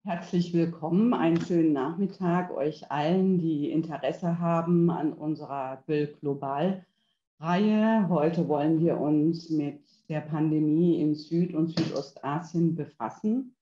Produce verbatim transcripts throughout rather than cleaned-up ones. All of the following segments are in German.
Herzlich willkommen, einen schönen Nachmittag euch allen, die Interesse haben an unserer Böll Global-Reihe. Heute wollen wir uns mit der Pandemie in Süd- und Südostasien befassen.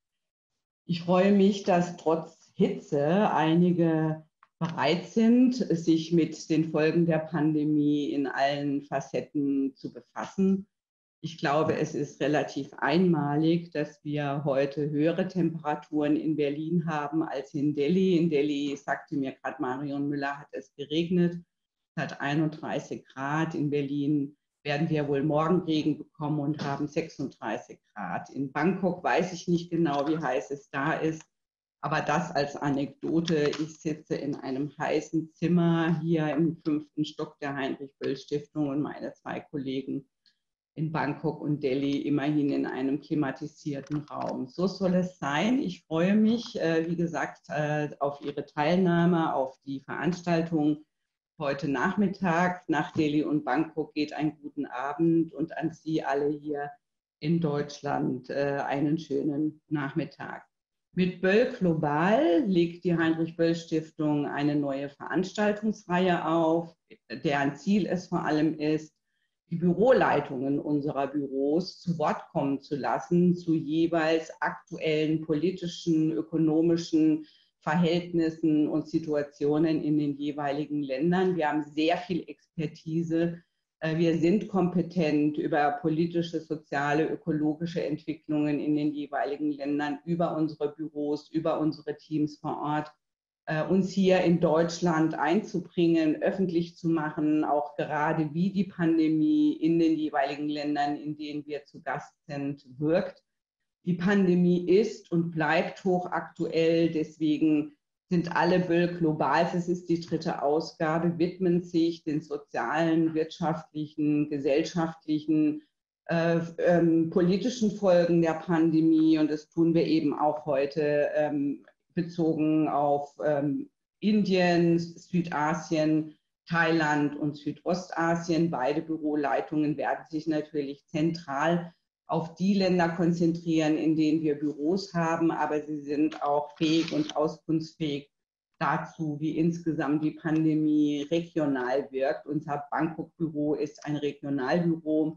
Ich freue mich, dass trotz Hitze einige bereit sind, sich mit den Folgen der Pandemie in allen Facetten zu befassen. Ich glaube, es ist relativ einmalig, dass wir heute höhere Temperaturen in Berlin haben als in Delhi. In Delhi, sagte mir gerade Marion Müller, hat es geregnet. Es hat einunddreißig Grad. In Berlin werden wir wohl Morgenregen bekommen und haben sechsunddreißig Grad. In Bangkok weiß ich nicht genau, wie heiß es da ist. Aber das als Anekdote. Ich sitze in einem heißen Zimmer hier im fünften Stock der Heinrich-Böll-Stiftung und meine zwei Kollegen in Bangkok und Delhi immerhin in einem klimatisierten Raum. So soll es sein. Ich freue mich, wie gesagt, auf Ihre Teilnahme, auf die Veranstaltung heute Nachmittag. Nach Delhi und Bangkok geht einen guten Abend und an Sie alle hier in Deutschland einen schönen Nachmittag. Mit Böll Global legt die Heinrich-Böll-Stiftung eine neue Veranstaltungsreihe auf, deren Ziel es vor allem ist, die Büroleitungen unserer Büros zu Wort kommen zu lassen zu jeweils aktuellen politischen, ökonomischen Verhältnissen und Situationen in den jeweiligen Ländern. Wir haben sehr viel Expertise. Wir sind kompetent über politische, soziale, ökologische Entwicklungen in den jeweiligen Ländern, über unsere Büros, über unsere Teams vor Ort, uns hier in Deutschland einzubringen, öffentlich zu machen, auch gerade wie die Pandemie in den jeweiligen Ländern, in denen wir zu Gast sind, wirkt. Die Pandemie ist und bleibt hochaktuell, deswegen sind alle Böll global, es ist die dritte Ausgabe, widmen sich den sozialen, wirtschaftlichen, gesellschaftlichen, äh, ähm, politischen Folgen der Pandemie, und das tun wir eben auch heute ähm, bezogen auf ähm, Indien, Südasien, Thailand und Südostasien. Beide Büroleitungen werden sich natürlich zentral auf die Länder konzentrieren, in denen wir Büros haben, aber sie sind auch fähig und auskunftsfähig dazu, wie insgesamt die Pandemie regional wirkt. Unser Bangkok-Büro ist ein Regionalbüro.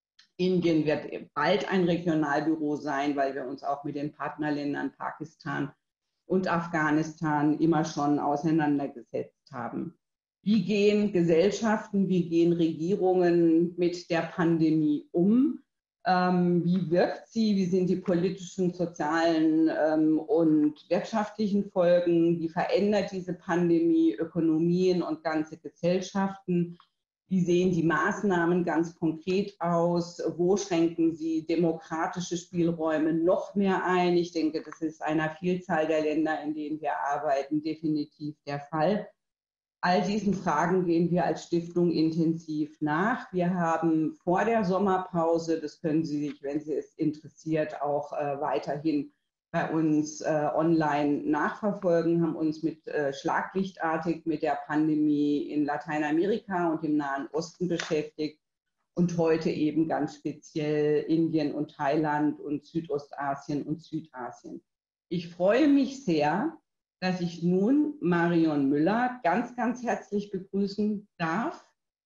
Indien wird bald ein Regionalbüro sein, weil wir uns auch mit den Partnerländern Pakistan und Afghanistan immer schon auseinandergesetzt haben. Wie gehen Gesellschaften, wie gehen Regierungen mit der Pandemie um? Ähm, wie wirkt sie? Wie sind die politischen, sozialen ähm, und wirtschaftlichen Folgen? Wie verändert diese Pandemie Ökonomien und ganze Gesellschaften? Wie sehen die Maßnahmen ganz konkret aus? Wo schränken sie demokratische Spielräume noch mehr ein? Ich denke, das ist einer Vielzahl der Länder, in denen wir arbeiten, definitiv der Fall. All diesen Fragen gehen wir als Stiftung intensiv nach. Wir haben vor der Sommerpause, das können Sie sich, wenn Sie es interessiert, auch äh, weiterhin bei uns äh, online nachverfolgen, haben uns mit äh, schlaglichtartig mit der Pandemie in Lateinamerika und im Nahen Osten beschäftigt und heute eben ganz speziell Indien und Thailand und Südostasien und Südasien. Ich freue mich sehr, dass ich nun Marion Müller ganz, ganz herzlich begrüßen darf.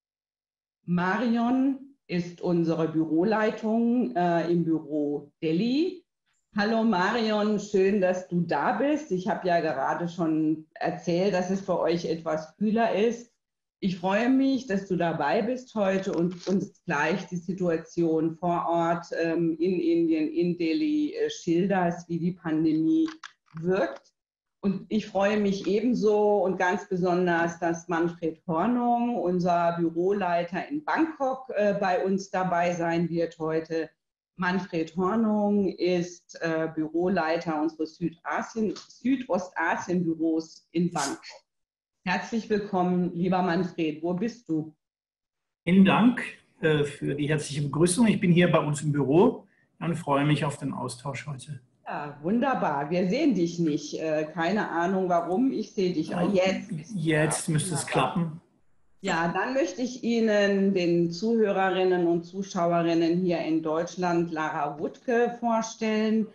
Marion ist unsere Büroleitung äh, im Büro Delhi. Hallo Marion, schön, dass du da bist. Ich habe ja gerade schon erzählt, dass es für euch etwas kühler ist. Ich freue mich, dass du dabei bist heute und uns gleich die Situation vor Ort ähm, in Indien, in Delhi äh, schilderst, wie die Pandemie wirkt. Und ich freue mich ebenso und ganz besonders, dass Manfred Hornung, unser Büroleiter in Bangkok, äh, bei uns dabei sein wird heute. Manfred Hornung ist äh, Büroleiter unseres Südasien, Südostasien-Büros in Bangkok. Herzlich willkommen, lieber Manfred. Wo bist du? Vielen Dank äh, für die herzliche Begrüßung. Ich bin hier bei uns im Büro und freue mich auf den Austausch heute. Ja, wunderbar. Wir sehen dich nicht. Äh, keine Ahnung warum. Ich sehe dich. Ähm, Jetzt, jetzt müsste es klappen. Ja, dann möchte ich Ihnen, den Zuhörerinnen und Zuschauerinnen hier in Deutschland, Lara Wuttke vorstellen.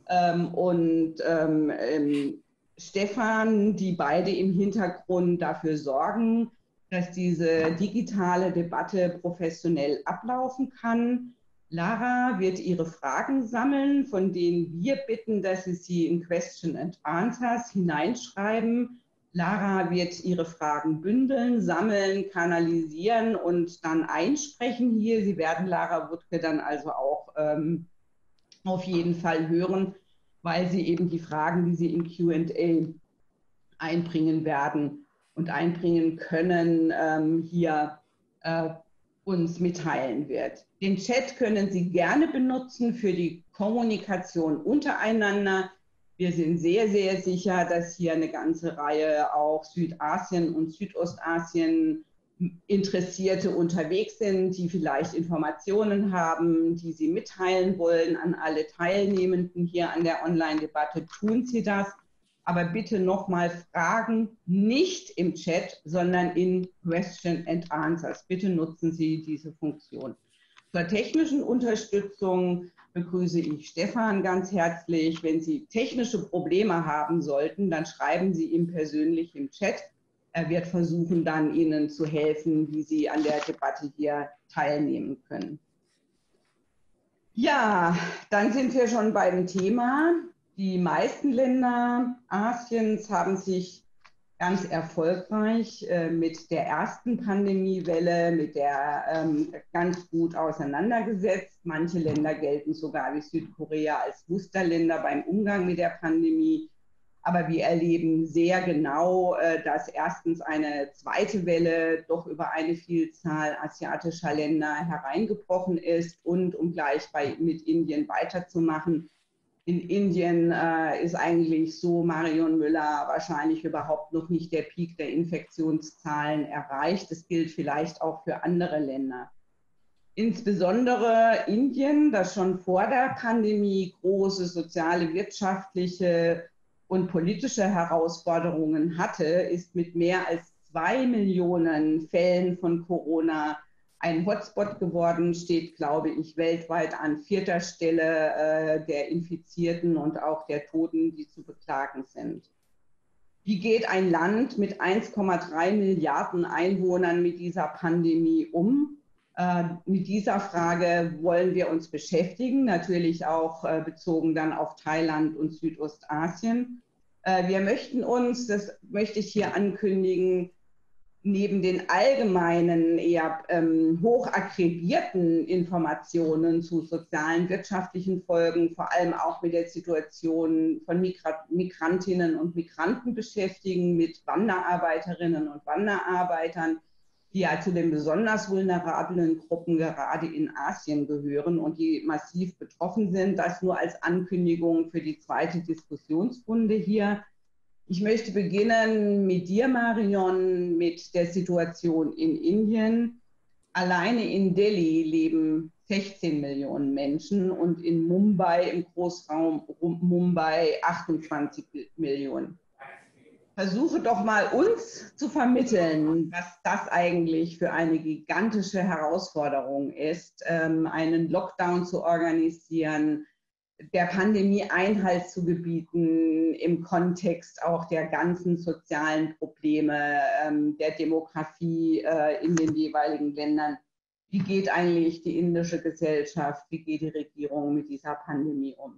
ähm, und ähm, ähm, Stefan, die beide im Hintergrund dafür sorgen, dass diese digitale Debatte professionell ablaufen kann. Lara wird ihre Fragen sammeln, von denen wir bitten, dass sie sie in Question and Answers hineinschreiben. Lara wird ihre Fragen bündeln, sammeln, kanalisieren und dann einsprechen hier. Sie werden Lara Wuttke dann also auch ähm, auf jeden Fall hören, weil sie eben die Fragen, die sie im Q and A einbringen werden und einbringen können, ähm, hier äh, uns mitteilen wird. Den Chat können Sie gerne benutzen für die Kommunikation untereinander. Wir sind sehr, sehr sicher, dass hier eine ganze Reihe auch Südasien und Südostasien Interessierte unterwegs sind, die vielleicht Informationen haben, die sie mitteilen wollen an alle Teilnehmenden hier an der Online-Debatte. Tun Sie das. Aber bitte nochmal Fragen nicht im Chat, sondern in Question and Answers. Bitte nutzen Sie diese Funktion. Zur technischen Unterstützung begrüße ich Stefan ganz herzlich. Wenn Sie technische Probleme haben sollten, dann schreiben Sie ihm persönlich im Chat. Er wird versuchen, dann Ihnen zu helfen, wie Sie an der Debatte hier teilnehmen können. Ja, dann sind wir schon beim Thema. Die meisten Länder Asiens haben sich ganz erfolgreich äh, mit der ersten Pandemiewelle, mit der ähm, ganz gut auseinandergesetzt. Manche Länder gelten sogar wie Südkorea als Musterländer beim Umgang mit der Pandemie. Aber wir erleben sehr genau, äh, dass erstens eine zweite Welle doch über eine Vielzahl asiatischer Länder hereingebrochen ist. Und um gleich bei, mit Indien weiterzumachen, in Indien äh, ist eigentlich so, Marion Müller, wahrscheinlich überhaupt noch nicht der Peak der Infektionszahlen erreicht. Das gilt vielleicht auch für andere Länder. Insbesondere Indien, das schon vor der Pandemie große soziale, wirtschaftliche und politische Herausforderungen hatte, ist mit mehr als zwei Millionen Fällen von Corona ein Hotspot geworden, steht, glaube ich, weltweit an vierter Stelle äh, der Infizierten und auch der Toten, die zu beklagen sind. Wie geht ein Land mit eins Komma drei Milliarden Einwohnern mit dieser Pandemie um? Äh, mit dieser Frage wollen wir uns beschäftigen, natürlich auch äh, bezogen dann auf Thailand und Südostasien. Äh, wir möchten uns, das möchte ich hier ankündigen, neben den allgemeinen, eher ähm, hoch aggregierten Informationen zu sozialen, wirtschaftlichen Folgen, vor allem auch mit der Situation von Migra- Migrantinnen und Migranten beschäftigen, mit Wanderarbeiterinnen und Wanderarbeitern, die ja zu den besonders vulnerablen Gruppen gerade in Asien gehören und die massiv betroffen sind. Das nur als Ankündigung für die zweite Diskussionsrunde hier. Ich möchte beginnen mit dir, Marion, mit der Situation in Indien. Alleine in Delhi leben sechzehn Millionen Menschen und in Mumbai, im Großraum Mumbai, achtundzwanzig Millionen. Versuche doch mal uns zu vermitteln, was das eigentlich für eine gigantische Herausforderung ist, einen Lockdown zu organisieren, der Pandemie Einhalt zu gebieten im Kontext auch der ganzen sozialen Probleme, ähm, der Demografie äh, in den jeweiligen Ländern. Wie geht eigentlich die indische Gesellschaft, wie geht die Regierung mit dieser Pandemie um?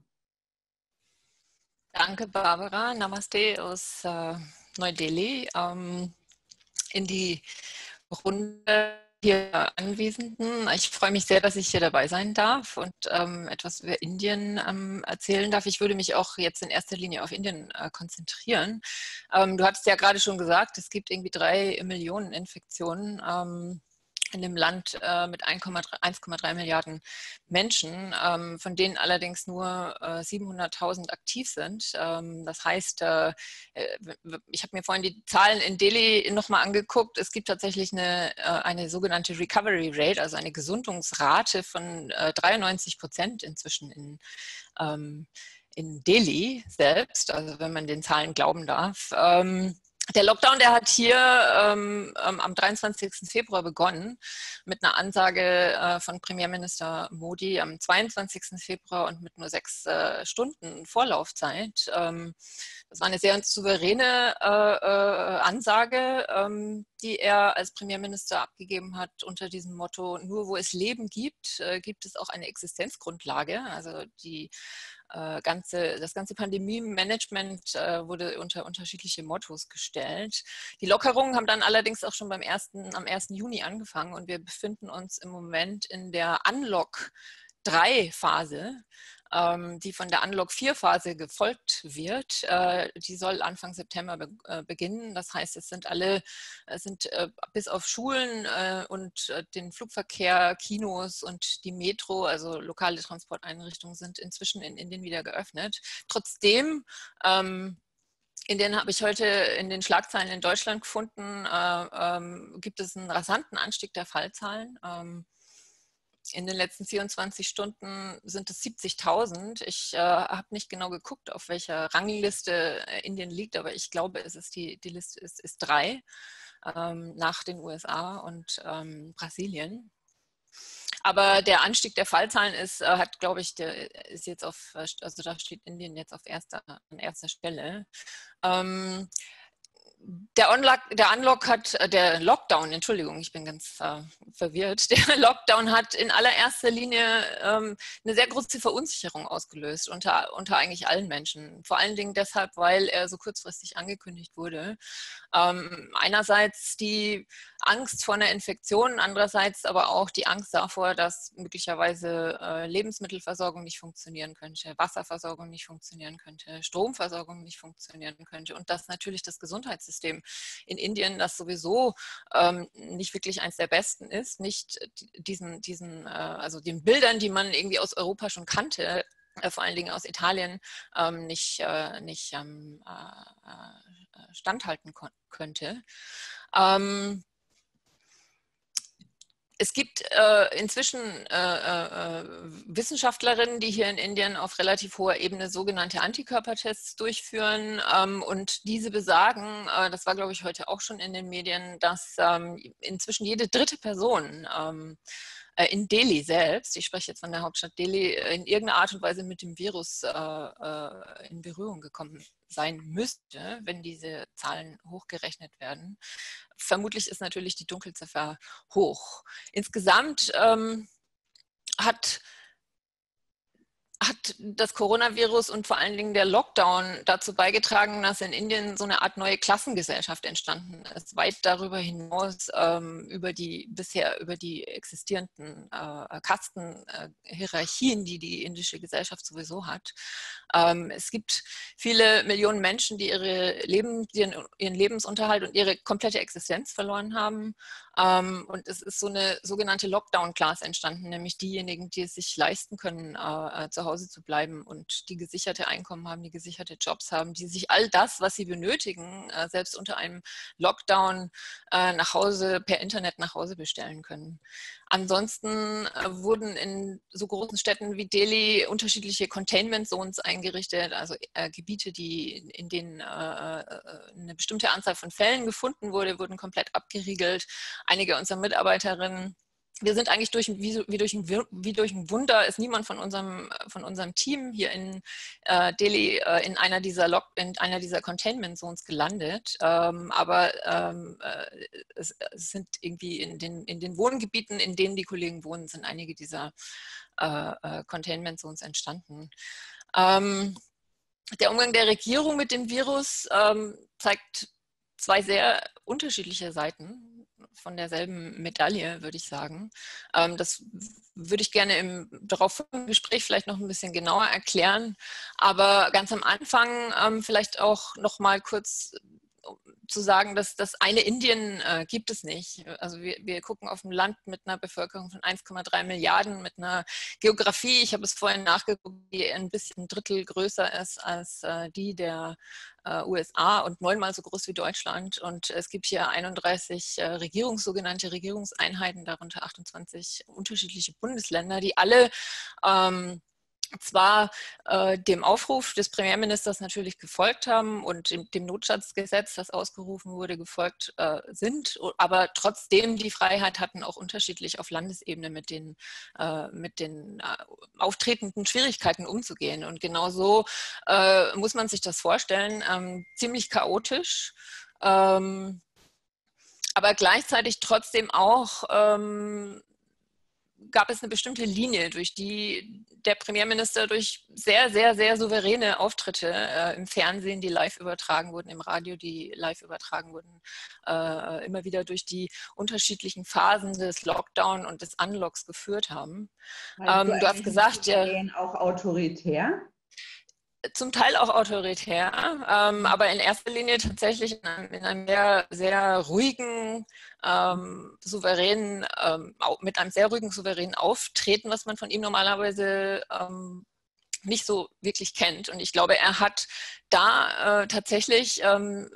Danke, Barbara. Namaste aus äh, Neu-Delhi. Ähm, in die Runde hier Anwesenden. Ich freue mich sehr, dass ich hier dabei sein darf und ähm, etwas über Indien ähm, erzählen darf. Ich würde mich auch jetzt in erster Linie auf Indien äh, konzentrieren. Ähm, du hattest ja gerade schon gesagt, es gibt irgendwie drei Millionen Infektionen ähm, in dem Land äh, mit eins Komma drei Milliarden Menschen, ähm, von denen allerdings nur äh, siebenhunderttausend aktiv sind. Ähm, das heißt, äh, ich habe mir vorhin die Zahlen in Delhi nochmal angeguckt. Es gibt tatsächlich eine, äh, eine sogenannte Recovery Rate, also eine Gesundungsrate von äh, dreiundneunzig Prozent inzwischen in, ähm, in Delhi selbst, also wenn man den Zahlen glauben darf. Ähm, Der Lockdown, der hat hier ähm, am dreiundzwanzigsten Februar begonnen mit einer Ansage äh, von Premierminister Modi am zweiundzwanzigsten Februar und mit nur sechs äh, Stunden Vorlaufzeit. Ähm, das war eine sehr souveräne äh, äh, Ansage, ähm, die er als Premierminister abgegeben hat unter diesem Motto: Nur wo es Leben gibt, äh, gibt es auch eine Existenzgrundlage. Also die Äh, ganze, das ganze Pandemie-Management äh, wurde unter unterschiedliche Mottos gestellt. Die Lockerungen haben dann allerdings auch schon beim ersten, am ersten Juni angefangen und wir befinden uns im Moment in der Unlock drei Phase, ähm, die von der Unlock vier Phase gefolgt wird. Äh, die soll Anfang September be äh, beginnen. Das heißt, es sind alle, es sind äh, bis auf Schulen äh, und äh, den Flugverkehr, Kinos und die Metro, also lokale Transporteinrichtungen, sind inzwischen in Indien wieder geöffnet. Trotzdem ähm, in denen habe ich heute in den Schlagzeilen in Deutschland gefunden, äh, ähm, gibt es einen rasanten Anstieg der Fallzahlen. Ähm, in den letzten vierundzwanzig Stunden sind es siebzigtausend. Ich äh, habe nicht genau geguckt, auf welcher Rangliste Indien liegt, aber ich glaube, es ist die, die Liste ist, ist drei ähm, nach den U S A und ähm, Brasilien. Aber der Anstieg der Fallzahlen ist, äh, hat, glaube ich, der ist jetzt auf, also da steht Indien jetzt auf erster, an erster Stelle. Ähm, Der, Unlock, der Unlock hat, der Lockdown, Entschuldigung, ich bin ganz äh, verwirrt, der Lockdown hat in allererster Linie ähm, eine sehr große Verunsicherung ausgelöst unter, unter eigentlich allen Menschen. Vor allen Dingen deshalb, weil er so kurzfristig angekündigt wurde. Ähm, einerseits die Angst vor einer Infektion, andererseits aber auch die Angst davor, dass möglicherweise äh, Lebensmittelversorgung nicht funktionieren könnte, Wasserversorgung nicht funktionieren könnte, Stromversorgung nicht funktionieren könnte und dass natürlich das Gesundheitssystem in Indien, das sowieso ähm, nicht wirklich eins der besten ist, nicht diesen, diesen äh, also den Bildern, die man irgendwie aus Europa schon kannte, äh, vor allen Dingen aus Italien, ähm, nicht, äh, nicht ähm, äh, standhalten könnte. Ähm, Es gibt äh, inzwischen äh, äh, Wissenschaftlerinnen, die hier in Indien auf relativ hoher Ebene sogenannte Antikörpertests durchführen. Ähm, und diese besagen, äh, das war, glaube ich, heute auch schon in den Medien, dass ähm, inzwischen jede dritte Person ähm, äh, in Delhi selbst, ich spreche jetzt von der Hauptstadt Delhi, in irgendeiner Art und Weise mit dem Virus äh, äh, in Berührung gekommen sein müsste, wenn diese Zahlen hochgerechnet werden. Vermutlich ist natürlich die Dunkelziffer hoch. Insgesamt ähm, hat, hat das Coronavirus und vor allen Dingen der Lockdown dazu beigetragen, dass in Indien so eine Art neue Klassengesellschaft entstanden ist, weit darüber hinaus ähm, über die bisher über die existierenden äh, Kastenhierarchien, äh, die die indische Gesellschaft sowieso hat. Ähm, es gibt viele Millionen Menschen, die, ihre Leben, die ihren, ihren Lebensunterhalt und ihre komplette Existenz verloren haben. Ähm, und es ist so eine sogenannte Lockdown-Class entstanden, nämlich diejenigen, die es sich leisten können, äh, zu Hause zu bleiben und die gesicherte Einkommen haben, die gesicherte Jobs haben, die sich all das, was sie benötigen, äh, selbst unter einem Lockdown äh, nach Hause, per Internet nach Hause bestellen können. Ansonsten äh, wurden in so großen Städten wie Delhi unterschiedliche Containment Zones eingerichtet, also äh, Gebiete, die, in denen äh, eine bestimmte Anzahl von Fällen gefunden wurde, wurden komplett abgeriegelt. Einige unserer Mitarbeiterinnen, wir sind eigentlich durch, wie, wie, durch ein, wie durch ein Wunder, ist niemand von unserem, von unserem Team hier in äh, Delhi äh, in einer dieser, Lock, in einer dieser Containment Zones gelandet. Ähm, aber ähm, äh, es, es sind irgendwie in den, in den Wohngebieten, in denen die Kollegen wohnen, sind einige dieser äh, äh, Containment Zones entstanden. Ähm, der Umgang der Regierung mit dem Virus ähm, zeigt zwei sehr unterschiedliche Seiten von derselben Medaille, würde ich sagen. Ähm, das würde ich gerne im darauffolgenden Gespräch vielleicht noch ein bisschen genauer erklären. Aber ganz am Anfang ähm, vielleicht auch noch mal kurz zu sagen, dass das eine Indien äh, gibt es nicht. Also wir, wir gucken auf ein Land mit einer Bevölkerung von eins Komma drei Milliarden, mit einer Geografie, ich habe es vorhin nachgeguckt, die ein bisschen ein Drittel größer ist als äh, die der äh, U S A und neunmal so groß wie Deutschland. Und es gibt hier einunddreißig äh, Regierungs, sogenannte Regierungseinheiten, darunter achtundzwanzig unterschiedliche Bundesländer, die alle ähm, zwar äh, dem Aufruf des Premierministers natürlich gefolgt haben und dem, dem Notstandsgesetz, das ausgerufen wurde, gefolgt äh, sind, aber trotzdem die Freiheit hatten, auch unterschiedlich auf Landesebene mit den, äh, mit den äh, auftretenden Schwierigkeiten umzugehen. Und genau so äh, muss man sich das vorstellen, ähm, ziemlich chaotisch. Ähm, aber gleichzeitig trotzdem auch ähm, gab es eine bestimmte Linie, durch die der Premierminister durch sehr, sehr, sehr souveräne Auftritte äh, im Fernsehen, die live übertragen wurden, im Radio, die live übertragen wurden, äh, immer wieder durch die unterschiedlichen Phasen des Lockdown und des Unlocks geführt haben. Also Ähm, du hast gesagt, ja, auch autoritär? zum Teil auch autoritär, ähm, aber in erster Linie tatsächlich in einem, in einem sehr, sehr ruhigen, ähm, souveränen, ähm, mit einem sehr ruhigen, souveränen Auftreten, was man von ihm normalerweise ähm, nicht so wirklich kennt. Und ich glaube, er hat da äh, tatsächlich ähm,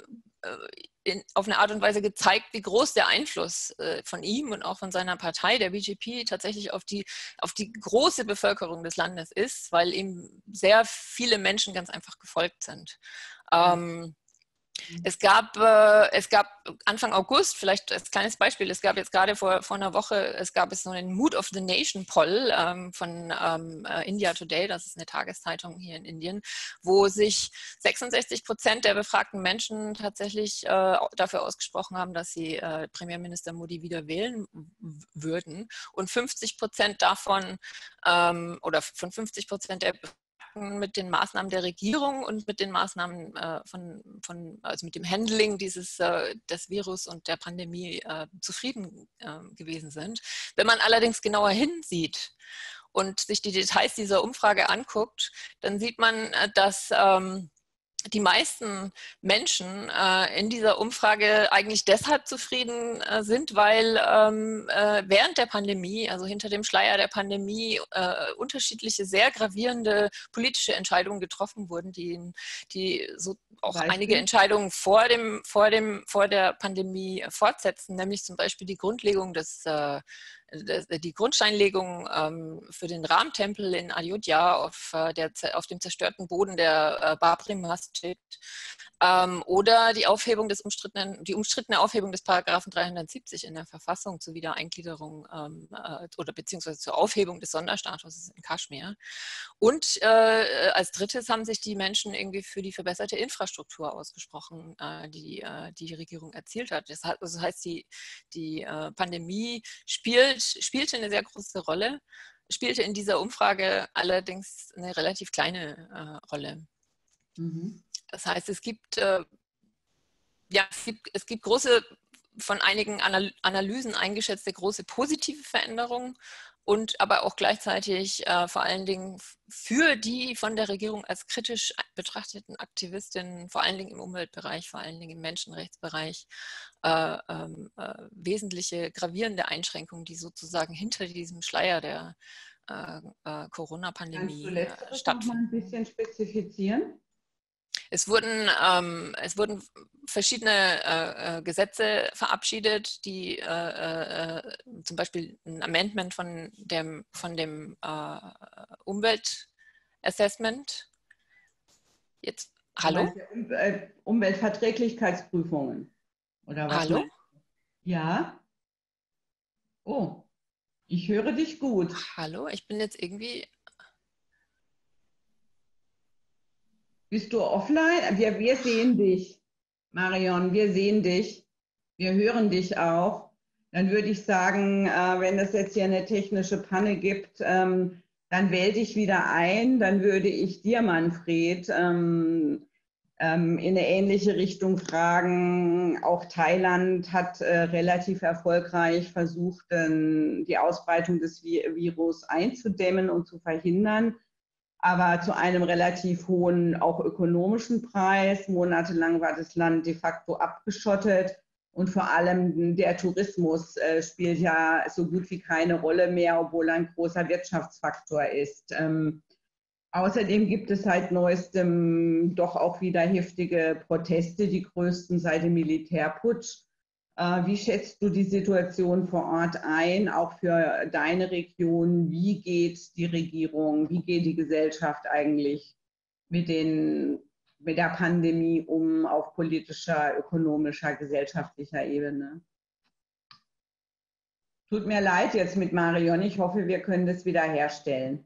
in, auf eine Art und Weise gezeigt, wie groß der Einfluss äh, von ihm und auch von seiner Partei, der B J P, tatsächlich auf die, auf die große Bevölkerung des Landes ist, weil ihm sehr viele Menschen ganz einfach gefolgt sind. Ähm, Es gab, äh, es gab Anfang August, vielleicht als kleines Beispiel, es gab jetzt gerade vor, vor einer Woche, es gab es so einen Mood of the Nation Poll ähm, von ähm, India Today, das ist eine Tageszeitung hier in Indien, wo sich sechsundsechzig Prozent der befragten Menschen tatsächlich äh, dafür ausgesprochen haben, dass sie äh, Premierminister Modi wieder wählen würden. Und fünfzig Prozent davon ähm, oder von fünfzig Prozent der mit den Maßnahmen der Regierung und mit den Maßnahmen äh, von, von, also mit dem Handling dieses äh, des Virus und der Pandemie äh, zufrieden äh, gewesen sind. Wenn man allerdings genauer hinsieht und sich die Details dieser Umfrage anguckt, dann sieht man, äh, dass ähm, die meisten Menschen äh, in dieser Umfrage eigentlich deshalb zufrieden äh, sind, weil ähm, äh, während der Pandemie, also hinter dem Schleier der Pandemie, äh, unterschiedliche, sehr gravierende politische Entscheidungen getroffen wurden, die, die so auch Beispiel? einige Entscheidungen vor, dem, vor, dem, vor der Pandemie fortsetzen, nämlich zum Beispiel die Grundlegung des äh, die Grundsteinlegung ähm, für den Ram-Tempel in Ayodhya auf, äh, der, auf dem zerstörten Boden der äh, Babri Masjid ähm, oder die Aufhebung des umstrittenen, die umstrittene Aufhebung des Paragraphen dreihundertsiebzig in der Verfassung zur Wiedereingliederung ähm, äh, oder beziehungsweise zur Aufhebung des Sonderstatus in Kaschmir. Und äh, als drittes haben sich die Menschen irgendwie für die verbesserte Infrastruktur ausgesprochen, äh, die äh, die Regierung erzielt hat. Das heißt, das heißt die, die äh, Pandemie spielt, spielte eine sehr große Rolle, spielte in dieser Umfrage allerdings eine relativ kleine äh, Rolle. Mhm. Das heißt, es gibt, äh, ja, es gibt, es gibt große, von einigen Analysen eingeschätzte große positive Veränderungen und aber auch gleichzeitig äh, vor allen Dingen für die von der Regierung als kritisch betrachteten Aktivistinnen, vor allen Dingen im Umweltbereich, vor allen Dingen im Menschenrechtsbereich, äh, äh, wesentliche gravierende Einschränkungen, die sozusagen hinter diesem Schleier der äh, äh, Corona-Pandemie äh, stattfinden. Noch mal ein bisschen spezifizieren? Es wurden, ähm, es wurden verschiedene äh, Gesetze verabschiedet, die äh, äh, zum Beispiel ein Amendment von dem, von dem äh, Umweltassessment. Jetzt, hallo? Um, äh, Umweltverträglichkeitsprüfungen. Oder was? Hallo? Ja. Oh, ich höre dich gut. Hallo, ich bin jetzt irgendwie... Bist du offline? Wir, wir sehen dich, Marion, wir sehen dich. Wir hören dich auch. Dann würde ich sagen, äh, wenn es jetzt hier eine technische Panne gibt, ähm, dann wähl dich wieder ein. Dann würde ich dir, Manfred, ähm, ähm, in eine ähnliche Richtung fragen. Auch Thailand hat äh, relativ erfolgreich versucht, äh, die Ausbreitung des Virus einzudämmen und zu verhindern, aber zu einem relativ hohen, auch ökonomischen Preis. Monatelang war das Land de facto abgeschottet und vor allem der Tourismus äh, spielt ja so gut wie keine Rolle mehr, obwohl er ein großer Wirtschaftsfaktor ist. Ähm, außerdem gibt es seit neuestem doch auch wieder heftige Proteste, die größten seit dem Militärputsch. Wie schätzt du die Situation vor Ort ein, auch für deine Region? Wie geht die Regierung, wie geht die Gesellschaft eigentlich mit, den, mit der Pandemie um auf politischer, ökonomischer, gesellschaftlicher Ebene? Tut mir leid jetzt mit Marion, ich hoffe, wir können das wieder herstellen.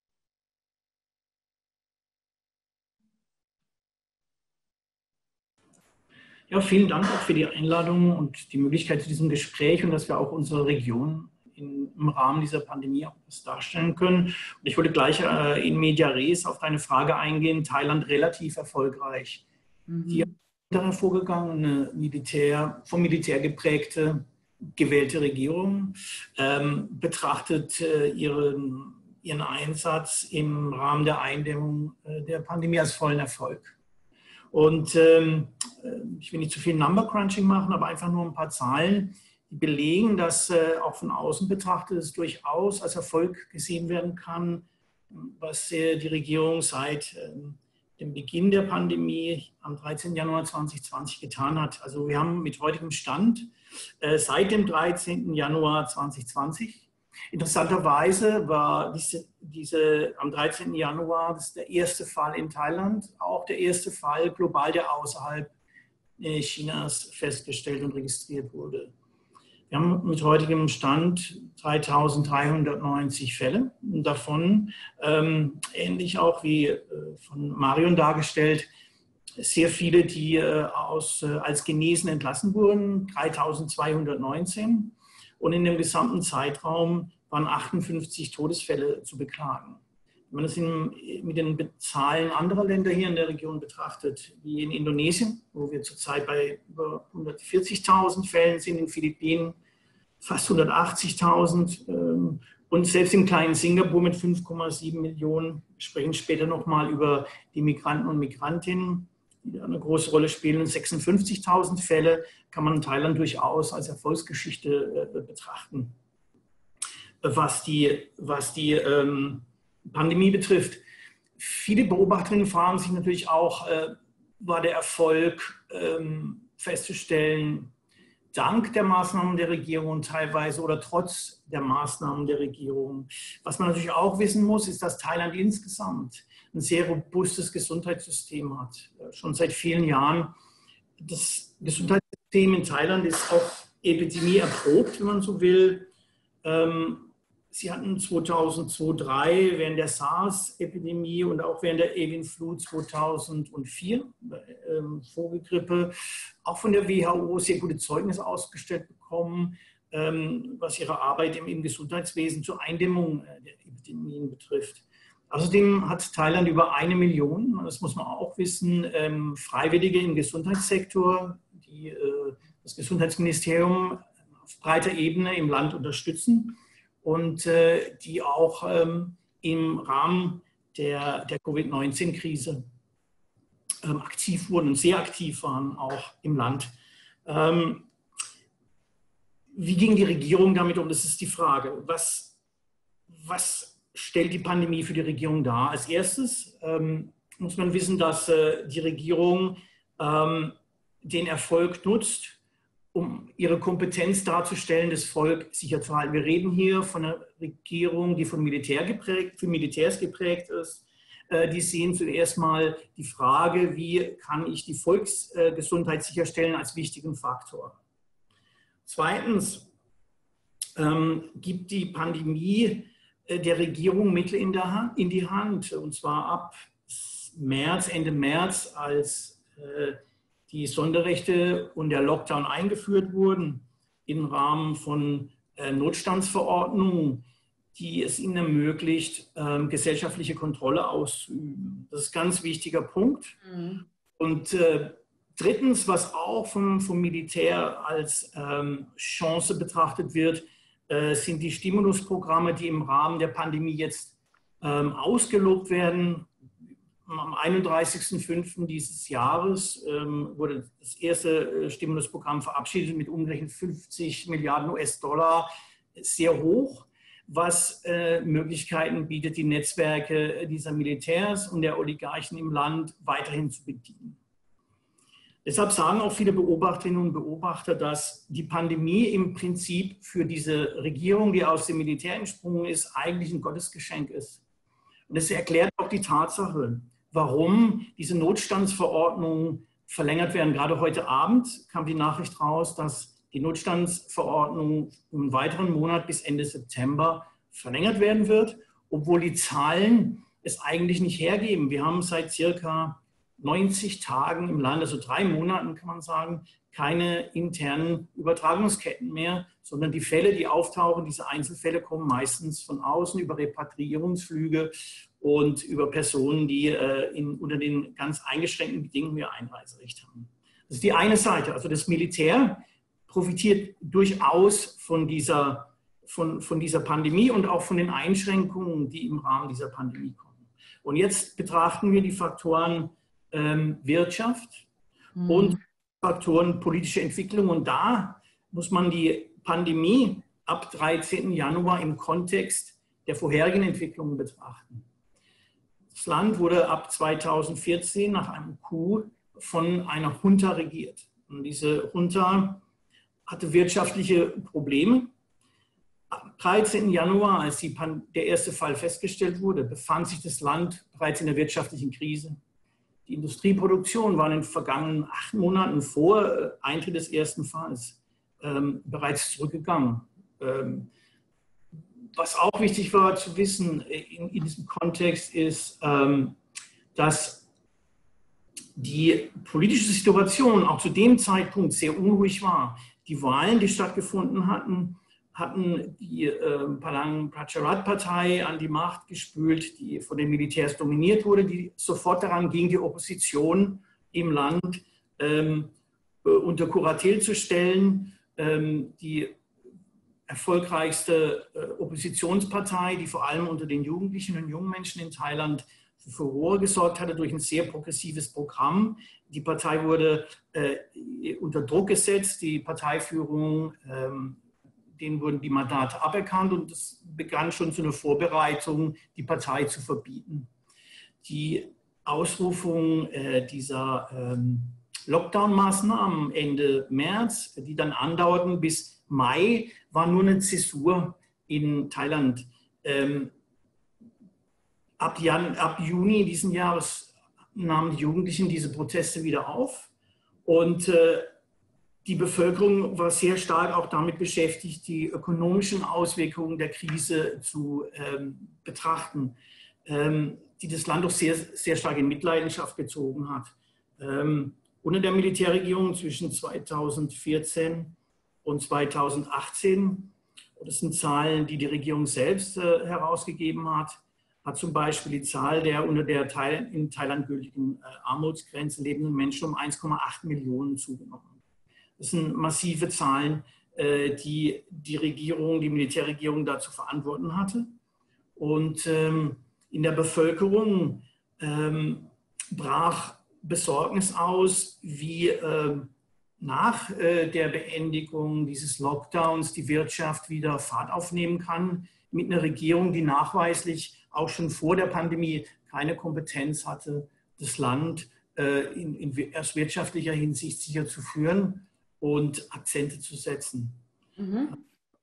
Ja, vielen Dank auch für die Einladung und die Möglichkeit zu diesem Gespräch und dass wir auch unsere Region in, im Rahmen dieser Pandemie auch das darstellen können. Und ich wollte gleich äh, in media res auf deine Frage eingehen. Thailand relativ erfolgreich. Mhm. Die hervorgegangene Militär, vom Militär geprägte, gewählte Regierung ähm, betrachtet äh, ihren, ihren Einsatz im Rahmen der Eindämmung äh, der Pandemie als vollen Erfolg. Und ähm, ich will nicht zu viel Number Crunching machen, aber einfach nur ein paar Zahlen, die belegen, dass äh, auch von außen betrachtet es durchaus als Erfolg gesehen werden kann, was äh, die Regierung seit äh, dem Beginn der Pandemie am dreizehnten Januar zweitausendzwanzig getan hat. Also wir haben mit heutigem Stand äh, seit dem dreizehnten Januar zweitausendzwanzig, interessanterweise war diese, diese am dreizehnten Januar, das ist der erste Fall in Thailand, auch der erste Fall global, der außerhalb Chinas festgestellt und registriert wurde. Wir haben mit heutigem Stand dreitausenddreihundertneunzig Fälle und davon, ähm, ähnlich auch wie äh, von Marion dargestellt, sehr viele, die äh, aus, äh, als genesen entlassen wurden, dreitausendzweihundertneunzehn. Und in dem gesamten Zeitraum waren achtundfünfzig Todesfälle zu beklagen. Wenn man das in, mit den Zahlen anderer Länder hier in der Region betrachtet, wie in Indonesien, wo wir zurzeit bei über hundertvierzigtausend Fällen sind, in den Philippinen fast hundertachtzigtausend ähm, und selbst im kleinen Singapur mit fünf Komma sieben Millionen, wir sprechen später nochmal über die Migranten und Migrantinnen, die eine große Rolle spielen, sechsundfünfzigtausend Fälle, kann man Thailand durchaus als Erfolgsgeschichte äh, betrachten. Was die, was die ähm, Pandemie betrifft. Viele Beobachterinnen fragen sich natürlich auch, äh, war der Erfolg ähm, festzustellen, dank der Maßnahmen der Regierung teilweise oder trotz der Maßnahmen der Regierung. Was man natürlich auch wissen muss, ist, dass Thailand insgesamt ein sehr robustes Gesundheitssystem hat. Schon seit vielen Jahren. Das Gesundheitssystem in Thailand ist auf Epidemie erprobt, wenn man so will. Sie hatten zweitausendzwei, zweitausenddrei während der SARS-Epidemie und auch während der Avian Flu zweitausendvier, Vogelgrippe, auch von der W H O sehr gute Zeugnisse ausgestellt bekommen, was ihre Arbeit im Gesundheitswesen zur Eindämmung der Epidemien betrifft. Außerdem hat Thailand über eine Million, das muss man auch wissen, Freiwillige im Gesundheitssektor, die das Gesundheitsministerium auf breiter Ebene im Land unterstützen und die auch im Rahmen der, der Covid neunzehn Krise aktiv wurden und sehr aktiv waren, auch im Land. Wie ging die Regierung damit um? Das ist die Frage. Was, was stellt die Pandemie für die Regierung dar? Als erstes ähm, muss man wissen, dass äh, die Regierung ähm, den Erfolg nutzt, um ihre Kompetenz darzustellen, das Volk sicher zu halten. Wir reden hier von einer Regierung, die von Militär geprägt, von Militärs geprägt ist. Äh, die sehen zuerst mal die Frage, wie kann ich die Volksgesundheit äh, sicherstellen, als wichtigen Faktor. Zweitens ähm, gibt die Pandemie der Regierung Mittel in, der Hand, in die Hand, und zwar ab März, Ende März, als äh, die Sonderrechte und der Lockdown eingeführt wurden im Rahmen von äh, Notstandsverordnungen, die es ihnen ermöglicht, äh, gesellschaftliche Kontrolle auszuüben. Das ist ein ganz wichtiger Punkt. Mhm. Und äh, drittens, was auch vom, vom Militär als ähm, Chance betrachtet wird, sind die Stimulusprogramme, die im Rahmen der Pandemie jetzt ähm, ausgelobt werden. Am einunddreißigsten fünften dieses Jahres ähm, wurde das erste Stimulusprogramm verabschiedet mit umgerechnet fünfzig Milliarden U S-Dollar, sehr hoch, was äh, Möglichkeiten bietet, die Netzwerke dieser Militärs und der Oligarchen im Land weiterhin zu bedienen. Deshalb sagen auch viele Beobachterinnen und Beobachter, dass die Pandemie im Prinzip für diese Regierung, die aus dem Militär entsprungen ist, eigentlich ein Gottesgeschenk ist. Und das erklärt auch die Tatsache, warum diese Notstandsverordnungen verlängert werden. Gerade heute Abend kam die Nachricht raus, dass die Notstandsverordnung um einen weiteren Monat bis Ende September verlängert werden wird, obwohl die Zahlen es eigentlich nicht hergeben. Wir haben seit circa neunzig Tagen im Land, also drei Monaten kann man sagen, keine internen Übertragungsketten mehr, sondern die Fälle, die auftauchen, diese Einzelfälle kommen meistens von außen über Repatriierungsflüge und über Personen, die äh, in, unter den ganz eingeschränkten Bedingungen ihr Einreiserecht haben. Das ist die eine Seite. Also das Militär profitiert durchaus von dieser, von, von dieser Pandemie und auch von den Einschränkungen, die im Rahmen dieser Pandemie kommen. Und jetzt betrachten wir die Faktoren ähm, Wirtschaft mhm. und Faktoren politische Entwicklung. Und da muss man die Pandemie ab dreizehnten Januar im Kontext der vorherigen Entwicklungen betrachten. Das Land wurde ab zweitausendvierzehn nach einem Coup von einer Junta regiert. Und diese Junta hatte wirtschaftliche Probleme. Am dreizehnten Januar, als die der erste Fall festgestellt wurde, befand sich das Land bereits in der wirtschaftlichen Krise. Die Industrieproduktion war in den vergangenen acht Monaten vor Eintritt des ersten Falls ähm, bereits zurückgegangen. Ähm, was auch wichtig war zu wissen in, in diesem Kontext ist, ähm, dass die politische Situation auch zu dem Zeitpunkt sehr unruhig war. Die Wahlen, die stattgefunden hatten, hatten die äh, Palang Pracharat-Partei an die Macht gespült, die von den Militärs dominiert wurde, die sofort daran ging, die Opposition im Land ähm, äh, unter Kuratel zu stellen. Ähm, die erfolgreichste äh, Oppositionspartei, die vor allem unter den Jugendlichen und jungen Menschen in Thailand für Furore gesorgt hatte durch ein sehr progressives Programm. Die Partei wurde äh, unter Druck gesetzt, die Parteiführung, ähm, denen wurden die Mandate aberkannt und es begann schon zu einer Vorbereitung, die Partei zu verbieten. Die Ausrufung äh, dieser ähm, Lockdown-Maßnahmen Ende März, die dann andauerten bis Mai, war nur eine Zäsur in Thailand. Ähm, ab, Jan, ab Juni diesen Jahres nahmen die Jugendlichen diese Proteste wieder auf und äh, die Bevölkerung war sehr stark auch damit beschäftigt, die ökonomischen Auswirkungen der Krise zu ähm, betrachten, ähm, die das Land auch sehr, sehr stark in Mitleidenschaft gezogen hat. Ähm, unter der Militärregierung zwischen zweitausendvierzehn und zweitausendachtzehn, das sind Zahlen, die die Regierung selbst äh, herausgegeben hat, hat zum Beispiel die Zahl der unter der Teil, in Thailand gültigen äh, Armutsgrenze lebenden Menschen um eins Komma acht Millionen zugenommen. Das sind massive Zahlen, äh, die die Regierung, die Militärregierung da zu verantworten hatte. Und ähm, in der Bevölkerung ähm, brach Besorgnis aus, wie äh, nach äh, der Beendigung dieses Lockdowns die Wirtschaft wieder Fahrt aufnehmen kann, mit einer Regierung, die nachweislich auch schon vor der Pandemie keine Kompetenz hatte, das Land äh, in, in, aus wirtschaftlicher Hinsicht sicher zu führen und Akzente zu setzen. Mhm.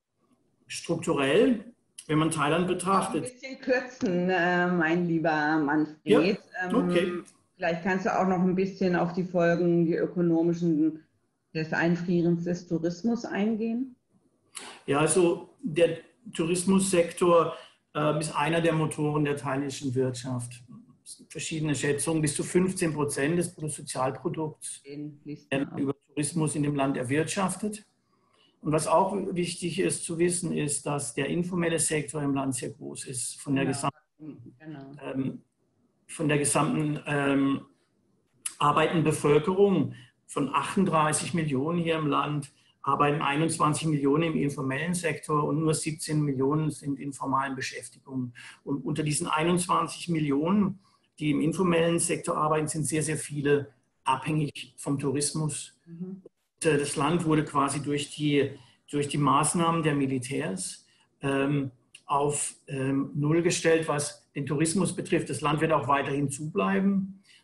Strukturell, wenn man Thailand betrachtet. Ein bisschen kürzen, äh, mein lieber Manfred. Ja, okay. ähm, vielleicht kannst du auch noch ein bisschen auf die Folgen, die ökonomischen des Einfrierens des Tourismus eingehen. Ja, also der Tourismussektor äh, ist einer der Motoren der thailändischen Wirtschaft. Es gibt verschiedene Schätzungen, bis zu fünfzehn Prozent des Bruttosozialprodukts werden über Tourismus in dem Land erwirtschaftet. Und was auch wichtig ist zu wissen, ist, dass der informelle Sektor im Land sehr groß ist. Von der genau. gesamten, genau. ähm, von der gesamten ähm, arbeitenden Bevölkerung von achtunddreißig Millionen hier im Land arbeiten einundzwanzig Millionen im informellen Sektor und nur siebzehn Millionen sind in formalen Beschäftigungen. Und unter diesen einundzwanzig Millionen, die im informellen Sektor arbeiten, sind sehr, sehr viele abhängig vom Tourismus. Mhm. Das Land wurde quasi durch die, durch die Maßnahmen der Militärs ähm, auf ähm, Null gestellt, was den Tourismus betrifft. Das Land wird auch weiterhin zubleiben.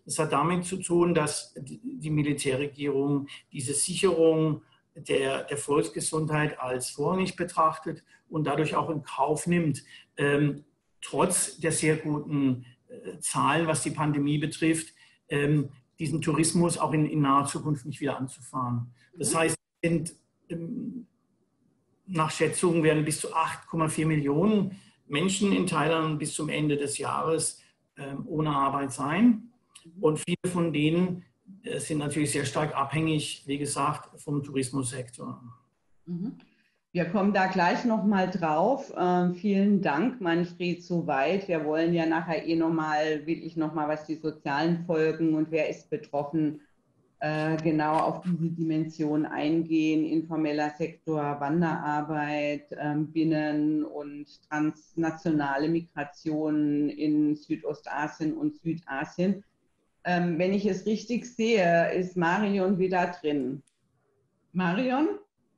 Das hat damit zu tun, dass die Militärregierung diese Sicherung der, der Volksgesundheit als vorrangig betrachtet und dadurch auch in Kauf nimmt, ähm, trotz der sehr guten äh, Zahlen, was die Pandemie betrifft, ähm, diesen Tourismus auch in, in naher Zukunft nicht wieder anzufahren. Das heißt, sind, ähm, nach Schätzungen werden bis zu acht Komma vier Millionen Menschen in Thailand bis zum Ende des Jahres ähm, ohne Arbeit sein. Und viele von denen äh, sind natürlich sehr stark abhängig, wie gesagt, vom Tourismussektor. Mhm. Wir kommen da gleich nochmal drauf. Ähm, vielen Dank, Manfred, soweit. Wir wollen ja nachher eh nochmal, will ich nochmal, was die sozialen Folgen und wer ist betroffen, äh, genau auf diese Dimension eingehen. Informeller Sektor, Wanderarbeit, ähm, Binnen- und transnationale Migration in Südostasien und Südasien. Ähm, wenn ich es richtig sehe, ist Marion wieder drin. Marion?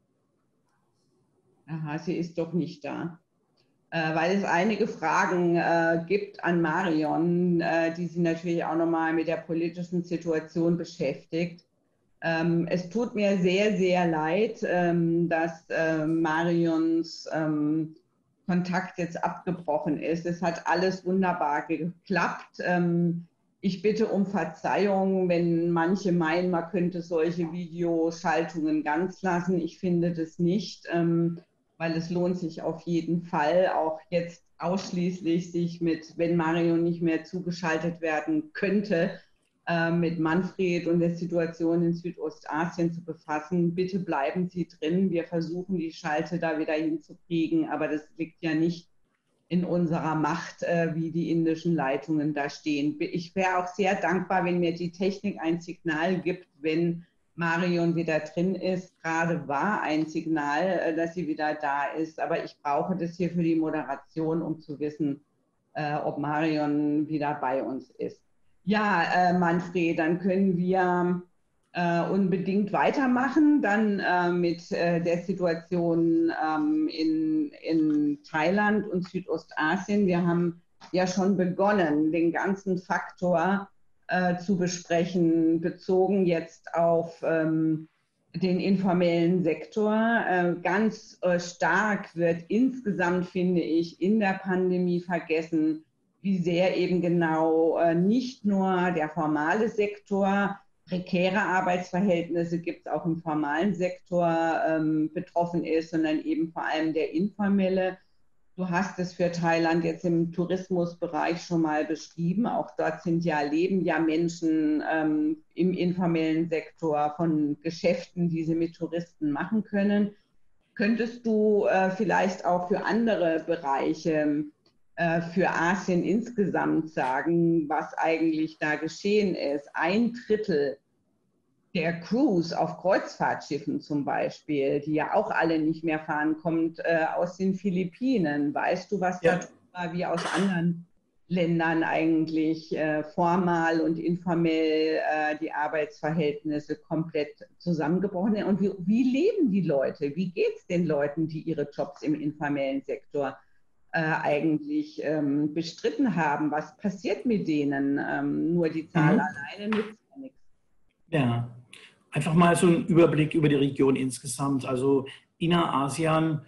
Aha, sie ist doch nicht da, äh, weil es einige Fragen äh, gibt an Marion, äh, die sie natürlich auch nochmal mit der politischen Situation beschäftigt. Ähm, es tut mir sehr, sehr leid, ähm, dass äh, Marions ähm, Kontakt jetzt abgebrochen ist. Es hat alles wunderbar geklappt. Ähm, ich bitte um Verzeihung, wenn manche meinen, man könnte solche Videoschaltungen ganz lassen. Ich finde das nicht. Ähm, weil es lohnt sich auf jeden Fall, auch jetzt ausschließlich sich mit, wenn Marion nicht mehr zugeschaltet werden könnte, äh, mit Manfred und der Situation in Südostasien zu befassen. Bitte bleiben Sie drin. Wir versuchen, die Schalte da wieder hinzukriegen, aber das liegt ja nicht in unserer Macht, äh, wie die indischen Leitungen da stehen. Ich wäre auch sehr dankbar, wenn mir die Technik ein Signal gibt, wenn Marion wieder drin ist. Gerade war ein Signal, dass sie wieder da ist, aber ich brauche das hier für die Moderation, um zu wissen, äh, ob Marion wieder bei uns ist. Ja, äh, Manfred, dann können wir äh, unbedingt weitermachen, dann äh, mit äh, der Situation ähm, in, in Thailand und Südostasien. Wir haben ja schon begonnen, den ganzen Faktor Äh, zu besprechen, bezogen jetzt auf ähm, den informellen Sektor. Äh, ganz äh, stark wird insgesamt, finde ich, in der Pandemie vergessen, wie sehr eben genau äh, nicht nur der formale Sektor, prekäre Arbeitsverhältnisse gibt es auch im formalen Sektor ähm, betroffen ist, sondern eben vor allem der informelle. Du hast es für Thailand jetzt im Tourismusbereich schon mal beschrieben. Auch dort sind ja, leben ja Menschen ähm, im informellen Sektor von Geschäften, die sie mit Touristen machen können. Könntest du äh, vielleicht auch für andere Bereiche, äh, für Asien insgesamt sagen, was eigentlich da geschehen ist? Ein Drittel der Crews auf Kreuzfahrtschiffen zum Beispiel, die ja auch alle nicht mehr fahren, kommt äh, aus den Philippinen. Weißt du, was Ja. da wie aus anderen Ländern eigentlich äh, formal und informell äh, die Arbeitsverhältnisse komplett zusammengebrochen sind? Und wie, wie leben die Leute? Wie geht es den Leuten, die ihre Jobs im informellen Sektor äh, eigentlich ähm, bestritten haben? Was passiert mit denen? Ähm, nur die Zahl Mhm. alleine nützt ja nichts. Ja, einfach mal so ein Überblick über die Region insgesamt. Also inner-ASEAN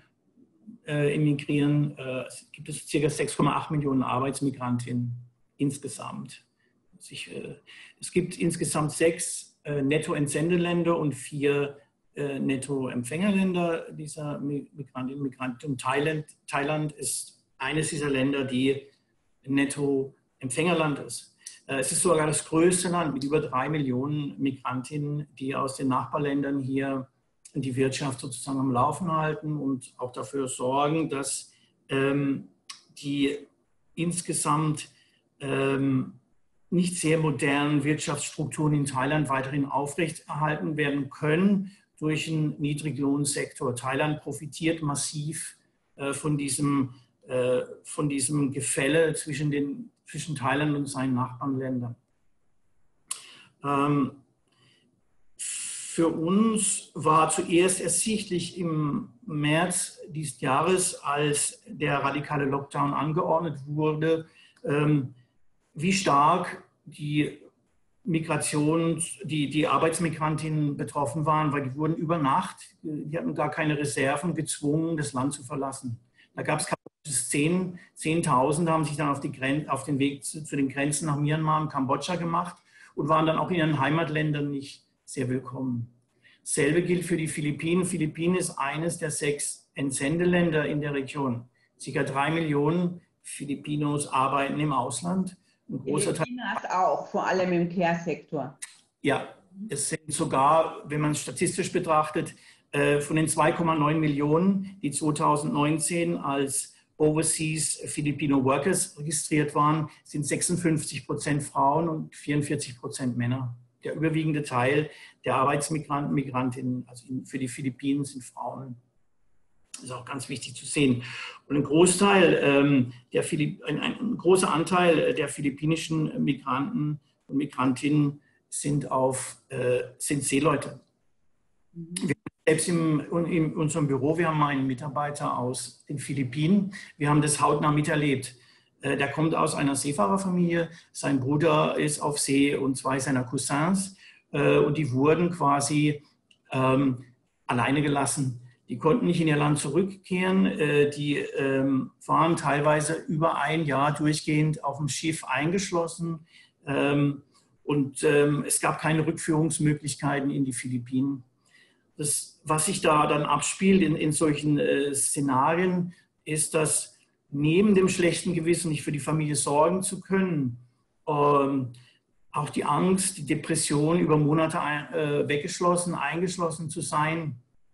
äh, emigrieren, äh, gibt es ca. sechs Komma acht Millionen Arbeitsmigrantinnen insgesamt. Also ich, äh, es gibt insgesamt sechs äh, Netto-Entsendeländer und vier äh, Netto-Empfängerländer dieser Migrantinnen und Migranten. Und Thailand, Thailand ist eines dieser Länder, die Netto-Empfängerland ist. Es ist sogar das größte Land mit über drei Millionen Migrantinnen, die aus den Nachbarländern hier die Wirtschaft sozusagen am Laufen halten und auch dafür sorgen, dass ähm, die insgesamt ähm, nicht sehr modernen Wirtschaftsstrukturen in Thailand weiterhin aufrechterhalten werden können durch einen Niedriglohnsektor. Thailand profitiert massiv äh, von diesem, äh, von diesem Gefälle zwischen den zwischen Thailand und seinen Nachbarländern. Ähm, für uns war zuerst ersichtlich im März dieses Jahres, als der radikale Lockdown angeordnet wurde, ähm, wie stark die Migration, die, die Arbeitsmigrantinnen betroffen waren, weil die wurden über Nacht, die hatten gar keine Reserven, gezwungen, das Land zu verlassen. Da gab es zehn, zehntausend, haben sich dann auf, die Gren auf den Weg zu, zu den Grenzen nach Myanmar und Kambodscha gemacht und waren dann auch in ihren Heimatländern nicht sehr willkommen. Dasselbe gilt für die Philippinen. Philippinen ist eines der sechs Entsendeländer in der Region. Circa drei Millionen Filipinos arbeiten im Ausland. Ein großer Teil auch, vor allem im Care-Sektor. Ja, es sind sogar, wenn man es statistisch betrachtet, von den zwei Komma neun Millionen, die zweitausendneunzehn als Overseas Filipino Workers registriert waren, sind sechsundfünfzig Prozent Frauen und vierundvierzig Prozent Männer. Der überwiegende Teil der Arbeitsmigranten, Migrantinnen, also für die Philippinen, sind Frauen. Das ist auch ganz wichtig zu sehen. Und ein Großteil, ähm, der Philipp, ein, ein großer Anteil der philippinischen Migranten und Migrantinnen sind, auf, äh, sind Seeleute. Mhm. Wir selbst im, in unserem Büro, wir haben einen Mitarbeiter aus den Philippinen. Wir haben das hautnah miterlebt. Äh, der kommt aus einer Seefahrerfamilie. Sein Bruder ist auf See und zwei seiner Cousins. Äh, und die wurden quasi ähm, alleine gelassen. Die konnten nicht in ihr Land zurückkehren. Die ähm, waren teilweise über ein Jahr durchgehend auf dem Schiff eingeschlossen. Ähm, und ähm, es gab keine Rückführungsmöglichkeiten in die Philippinen. Das, was sich da dann abspielt in, in solchen äh, Szenarien, ist, dass neben dem schlechten Gewissen, nicht für die Familie sorgen zu können, ähm, auch die Angst, die Depression über Monate ein, äh, weggeschlossen, eingeschlossen zu sein,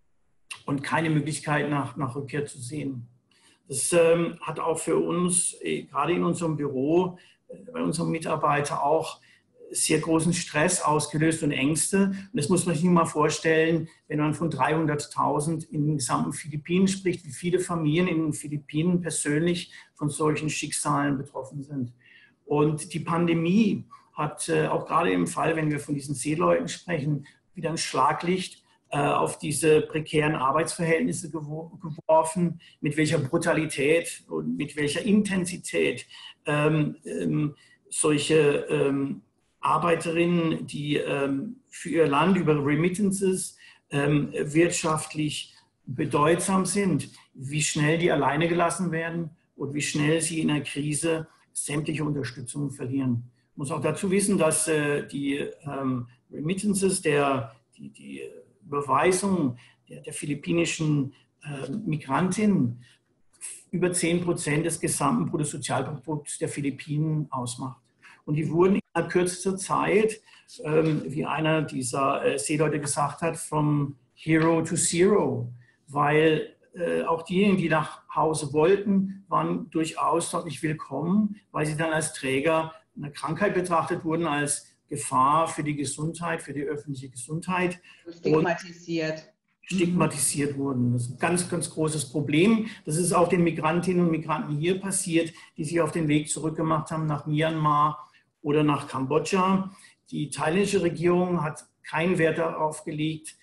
und keine Möglichkeit nach, nach Rückkehr zu sehen. Das ähm, hat auch für uns, äh, gerade in unserem Büro, äh, bei unserem Mitarbeiter auch sehr großen Stress ausgelöst und Ängste. Und das muss man sich mal vorstellen, wenn man von dreihunderttausend in den gesamten Philippinen spricht, wie viele Familien in den Philippinen persönlich von solchen Schicksalen betroffen sind. Und die Pandemie hat äh, auch gerade im Fall, wenn wir von diesen Seeleuten sprechen, wieder ein Schlaglicht auf diese prekären Arbeitsverhältnisse geworfen, mit welcher Brutalität und mit welcher Intensität ähm, ähm, solche ähm, Arbeiterinnen, die ähm, für ihr Land über Remittances ähm, wirtschaftlich bedeutsam sind, wie schnell die alleine gelassen werden und wie schnell sie in einer Krise sämtliche Unterstützung verlieren. Ich muss auch dazu wissen, dass äh, die ähm, Remittances, der, die, die Überweisung der, der philippinischen äh, Migrantinnen über zehn Prozent des gesamten Bruttosozialprodukts der Philippinen ausmacht. Und die wurden in kürzester Zeit, ähm, wie einer dieser äh, Seeleute gesagt hat, from hero to zero, weil äh, auch diejenigen, die nach Hause wollten, waren durchaus dort nicht willkommen, weil sie dann als Träger einer Krankheit betrachtet wurden, als Gefahr für die Gesundheit, für die öffentliche Gesundheit. Stigmatisiert. Stigmatisiert wurden. Das ist ein ganz, ganz großes Problem. Das ist auch den Migrantinnen und Migranten hier passiert, die sich auf den Weg zurückgemacht haben nach Myanmar oder nach Kambodscha. Die thailändische Regierung hat keinen Wert darauf gelegt,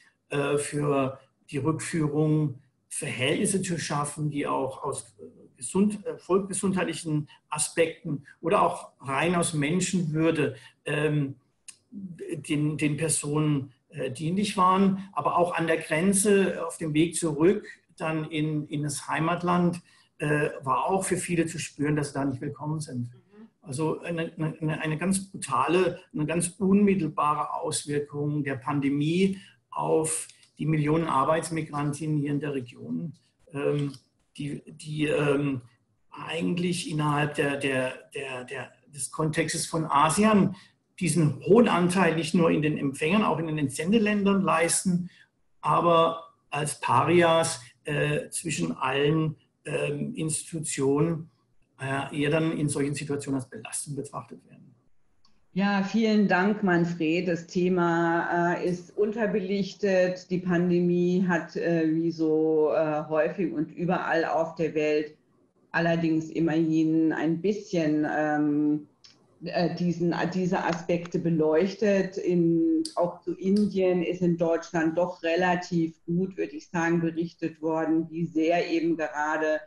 für die Rückführung Verhältnisse zu schaffen, die auch aus gesund, volksgesundheitlichen Aspekten oder auch rein aus Menschenwürde ähm, den, den Personen äh, dienlich waren, aber auch an der Grenze auf dem Weg zurück dann in, in das Heimatland äh, war auch für viele zu spüren, dass sie da nicht willkommen sind. Also eine, eine, eine ganz brutale, eine ganz unmittelbare Auswirkung der Pandemie auf die Millionen Arbeitsmigrantinnen hier in der Region, ähm, die, die ähm, eigentlich innerhalb der, der, der, der, des Kontextes von ASEAN diesen hohen Anteil nicht nur in den Empfängern, auch in den Entsendeländern leisten, aber als Parias äh, zwischen allen äh, Institutionen äh, eher dann in solchen Situationen als Belastung betrachtet werden. Ja, vielen Dank, Manfred. Das Thema äh, ist unterbelichtet. Die Pandemie hat äh, wie so äh, häufig und überall auf der Welt allerdings immerhin ein bisschen ähm, äh, diesen, diese Aspekte beleuchtet. In, auch zu Indien ist in Deutschland doch relativ gut, würde ich sagen, berichtet worden, wie sehr eben gerade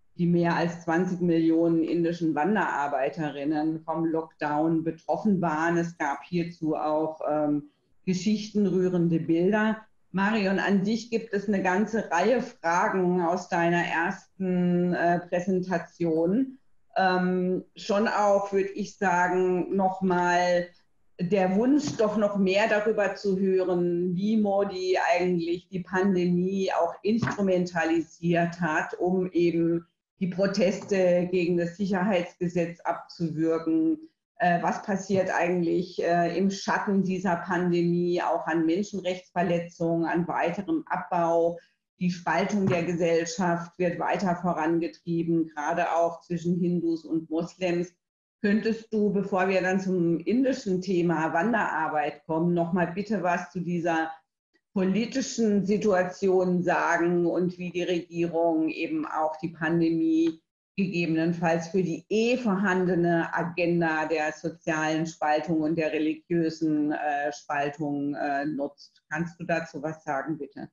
die mehr als zwanzig Millionen indischen Wanderarbeiterinnen vom Lockdown betroffen waren. Es gab hierzu auch ähm, geschichtenrührende Bilder. Marion, an dich gibt es eine ganze Reihe Fragen aus deiner ersten äh, Präsentation. Ähm, schon auch, würde ich sagen, nochmal der Wunsch, doch noch mehr darüber zu hören, wie Modi eigentlich die Pandemie auch instrumentalisiert hat, um eben die Proteste gegen das Sicherheitsgesetz abzuwürgen. Äh, was passiert eigentlich äh, im Schatten dieser Pandemie, auch an Menschenrechtsverletzungen, an weiterem Abbau? Die Spaltung der Gesellschaft wird weiter vorangetrieben, gerade auch zwischen Hindus und Moslems. Könntest du, bevor wir dann zum indischen Thema Wanderarbeit kommen, noch mal bitte was zu dieser politischen Situation sagen und wie die Regierung eben auch die Pandemie gegebenenfalls für die eh vorhandene Agenda der sozialen Spaltung und der religiösen äh, Spaltung äh, nutzt? Kannst du dazu was sagen, bitte?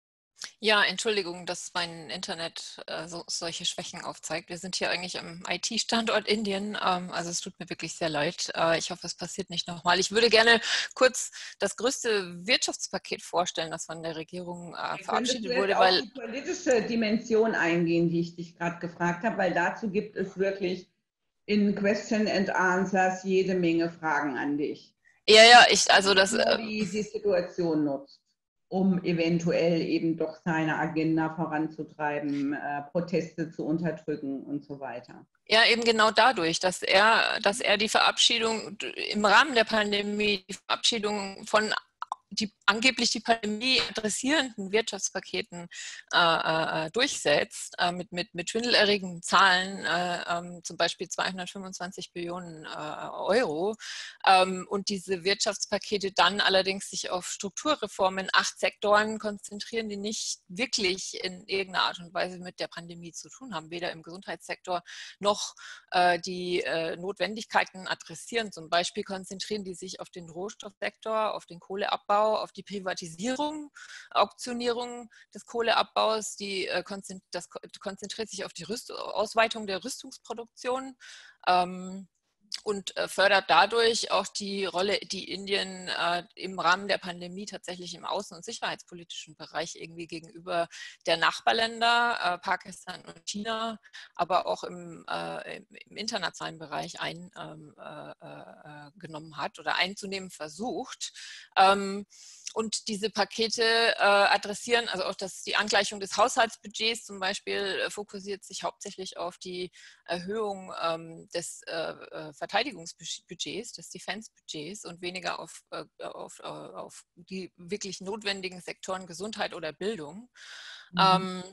Ja, Entschuldigung, dass mein Internet äh, so, solche Schwächen aufzeigt. Wir sind hier eigentlich am I T-Standort Indien, ähm, also es tut mir wirklich sehr leid. Äh, ich hoffe, es passiert nicht nochmal. Ich würde gerne kurz das größte Wirtschaftspaket vorstellen, das von der Regierung äh, verabschiedet Könntest du jetzt wurde, auf weil... die politische Dimension eingehen, die ich dich gerade gefragt habe, weil dazu gibt es wirklich in Question and Answers jede Menge Fragen an dich. Ja, ja, ich, also das... Äh, Modi die Situation nutzt, um eventuell eben doch seine Agenda voranzutreiben, äh, Proteste zu unterdrücken und so weiter. Ja, eben genau dadurch, dass er, dass er die Verabschiedung im Rahmen der Pandemie, die Verabschiedung von die angeblich die Pandemie adressierenden Wirtschaftspaketen äh, äh, durchsetzt, äh, mit, mit, mit schwindelerregenden Zahlen, äh, ähm, zum Beispiel zweihundertfünfundzwanzig Billionen äh, Euro, ähm, und diese Wirtschaftspakete dann allerdings sich auf Strukturreformen in acht Sektoren konzentrieren, die nicht wirklich in irgendeiner Art und Weise mit der Pandemie zu tun haben, weder im Gesundheitssektor noch äh, die äh, Notwendigkeiten adressieren. Zum Beispiel konzentrieren die sich auf den Rohstoffsektor, auf den Kohleabbau, auf die Privatisierung, Auktionierung des Kohleabbaus, die, äh, konzentri das konzentriert sich auf die Rüst Ausweitung der Rüstungsproduktion ähm, und äh, fördert dadurch auch die Rolle, die Indien äh, im Rahmen der Pandemie tatsächlich im außen- und sicherheitspolitischen Bereich irgendwie gegenüber der Nachbarländer, äh, Pakistan und China, aber auch im, äh, im, im internationalen Bereich eingenommen ähm, äh, hat oder einzunehmen versucht. Ähm, Und diese Pakete äh, adressieren, also auch das, die Angleichung des Haushaltsbudgets zum Beispiel, äh, fokussiert sich hauptsächlich auf die Erhöhung ähm, des äh, Verteidigungsbudgets, des Defense-Budgets und weniger auf, äh, auf, äh, auf die wirklich notwendigen Sektoren Gesundheit oder Bildung. Mhm. Ähm,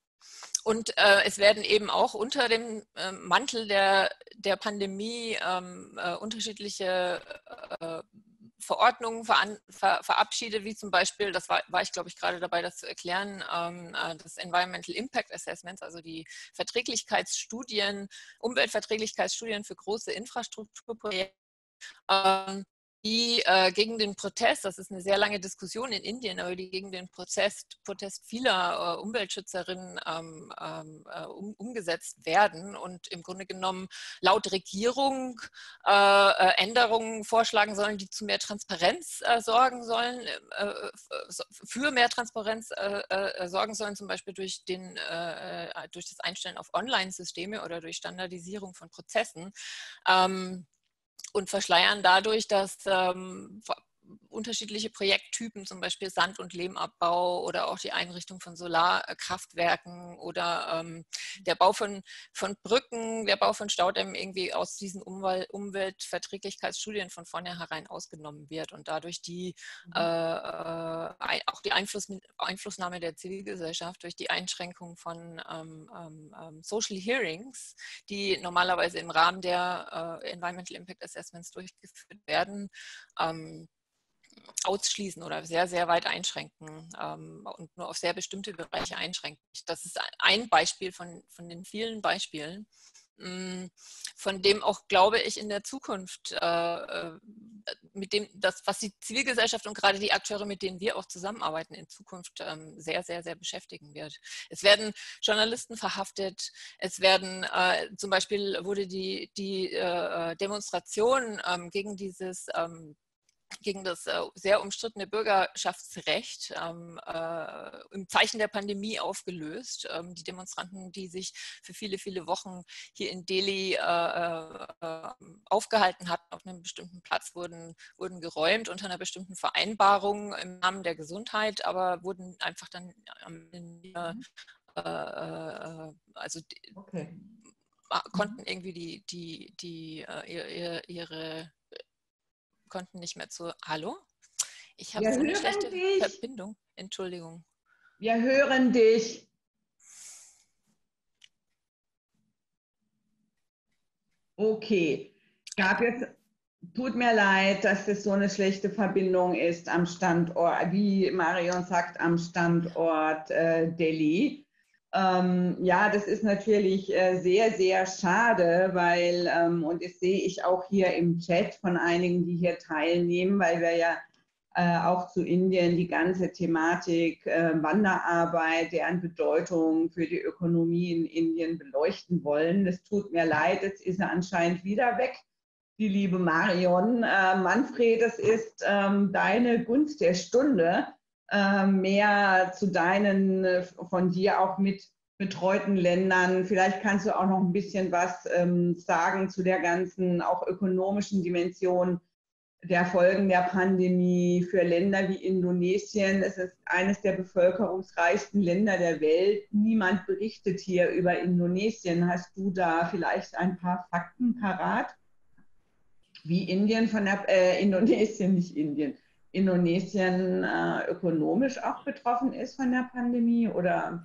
und äh, es werden eben auch unter dem äh, Mantel der, der Pandemie ähm, äh, unterschiedliche äh, Verordnungen ver ver verabschiedet, wie zum Beispiel, das war, war ich glaube ich gerade dabei, das zu erklären, ähm, das Environmental Impact Assessments, also die Verträglichkeitsstudien, Umweltverträglichkeitsstudien für große Infrastrukturprojekte, ähm, die äh, gegen den Protest, das ist eine sehr lange Diskussion in Indien, aber die gegen den Protest, Protest vieler äh, Umweltschützerinnen ähm, äh, um, umgesetzt werden und im Grunde genommen laut Regierung äh, Änderungen vorschlagen sollen, die zu mehr Transparenz äh, sorgen sollen, äh, für mehr Transparenz äh, äh, sorgen sollen, zum Beispiel durch, den, äh, durch das Einstellen auf Online-Systeme oder durch Standardisierung von Prozessen. Ähm, und verschleiern dadurch, dass ähm, unterschiedliche Projekttypen, zum Beispiel Sand- und Lehmabbau oder auch die Einrichtung von Solarkraftwerken oder ähm, der Bau von, von Brücken, der Bau von Staudämmen irgendwie aus diesen Umwelt Umweltverträglichkeitsstudien von vornherein ausgenommen wird und dadurch die mhm. äh, auch die Einfluss, Einflussnahme der Zivilgesellschaft durch die Einschränkung von ähm, ähm, Social Hearings, die normalerweise im Rahmen der äh, Environmental Impact Assessments durchgeführt werden, ähm, ausschließen oder sehr, sehr weit einschränken ähm, und nur auf sehr bestimmte Bereiche einschränken. Das ist ein Beispiel von, von den vielen Beispielen, von dem auch, glaube ich, in der Zukunft, äh, mit dem, das, was die Zivilgesellschaft und gerade die Akteure, mit denen wir auch zusammenarbeiten, in Zukunft ähm, sehr, sehr, sehr beschäftigen wird. Es werden Journalisten verhaftet, es werden, äh, zum Beispiel wurde die, die äh, Demonstration ähm, gegen dieses ähm, gegen das äh, sehr umstrittene Bürgerschaftsrecht ähm, äh, im Zeichen der Pandemie aufgelöst. Ähm, die Demonstranten, die sich für viele, viele Wochen hier in Delhi äh, äh, aufgehalten hatten auf einem bestimmten Platz, wurden, wurden geräumt unter einer bestimmten Vereinbarung im Namen der Gesundheit, aber wurden einfach dann äh, äh, also okay. konnten irgendwie die, die, die, äh, ihre, ihre konnten nicht mehr zu... Hallo? Ich habe Wir so eine hören schlechte dich. Verbindung. Entschuldigung. Wir hören dich. Okay. Gab jetzt, tut mir leid, dass das so eine schlechte Verbindung ist am Standort, wie Marion sagt, am Standort äh, Delhi. Ähm, ja, das ist natürlich äh, sehr, sehr schade, weil, ähm, und das sehe ich auch hier im Chat von einigen, die hier teilnehmen, weil wir ja äh, auch zu Indien die ganze Thematik äh, Wanderarbeit, deren Bedeutung für die Ökonomie in Indien beleuchten wollen. Das tut mir leid, jetzt ist er anscheinend wieder weg, die liebe Marion. Äh, Manfred, es ist ähm, deine Gunst der Stunde, äh, mehr zu deinen äh, von dir auch mit betreuten Ländern. Vielleicht kannst du auch noch ein bisschen was ähm, sagen zu der ganzen auch ökonomischen Dimension der Folgen der Pandemie für Länder wie Indonesien. Es ist eines der bevölkerungsreichsten Länder der Welt. Niemand berichtet hier über Indonesien. Hast du da vielleicht ein paar Fakten parat? Wie Indien von der, äh, Indonesien, nicht Indien, Indonesien äh, ökonomisch auch betroffen ist von der Pandemie, oder?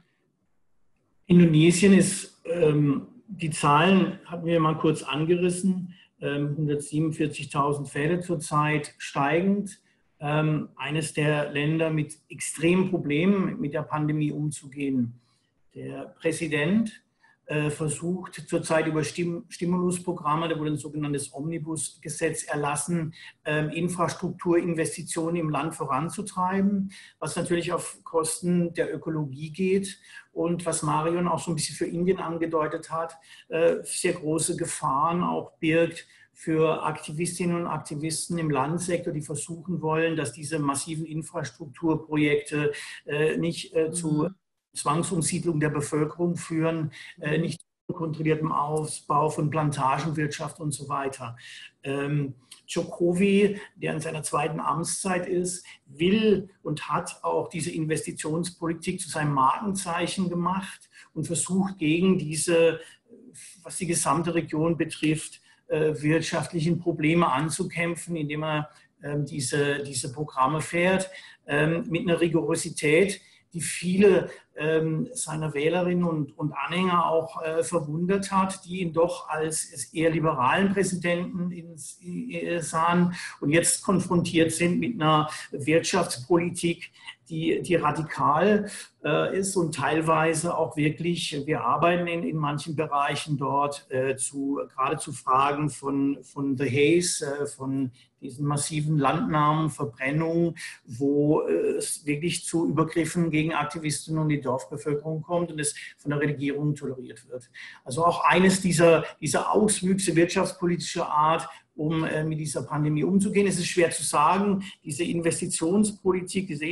Indonesien ist, ähm, die Zahlen hatten wir mal kurz angerissen, ähm, hundertsiebenundvierzigtausend Fälle zurzeit steigend. Ähm, eines der Länder mit extremen Problemen mit der Pandemie umzugehen. Der Präsident äh, versucht zurzeit über Stim Stimulusprogramme, da wurde ein sogenanntes Omnibus-Gesetz erlassen, äh, Infrastrukturinvestitionen im Land voranzutreiben, was natürlich auf Kosten der Ökologie geht und was Marion auch so ein bisschen für Indien angedeutet hat, äh, sehr große Gefahren auch birgt für Aktivistinnen und Aktivisten im Landsektor, die versuchen wollen, dass diese massiven Infrastrukturprojekte äh, nicht äh, zu Zwangsumsiedlung der Bevölkerung führen, äh, nicht zu kontrolliertem Ausbau von Plantagenwirtschaft und so weiter. Ähm, Jokowi, der in seiner zweiten Amtszeit ist, will und hat auch diese Investitionspolitik zu seinem Markenzeichen gemacht und versucht gegen diese, was die gesamte Region betrifft, äh, wirtschaftlichen Probleme anzukämpfen, indem er ähm, diese, diese Programme fährt, ähm, mit einer Rigorosität, die viele ähm, seiner Wählerinnen und, und Anhänger auch äh, verwundert hat, die ihn doch als eher liberalen Präsidenten ins, äh, sahen und jetzt konfrontiert sind mit einer Wirtschaftspolitik, die, die radikal äh, ist und teilweise auch wirklich, wir arbeiten in, in manchen Bereichen dort äh, zu, gerade zu Fragen von, von The Haze, äh, von diesen massiven Landnahmen, Verbrennungen, wo äh, es wirklich zu Übergriffen gegen Aktivistinnen und die Dorfbevölkerung kommt und es von der Regierung toleriert wird. Also auch eines dieser, dieser Auswüchse wirtschaftspolitischer Art, um äh, mit dieser Pandemie umzugehen. Es ist schwer zu sagen, diese Investitionspolitik, diese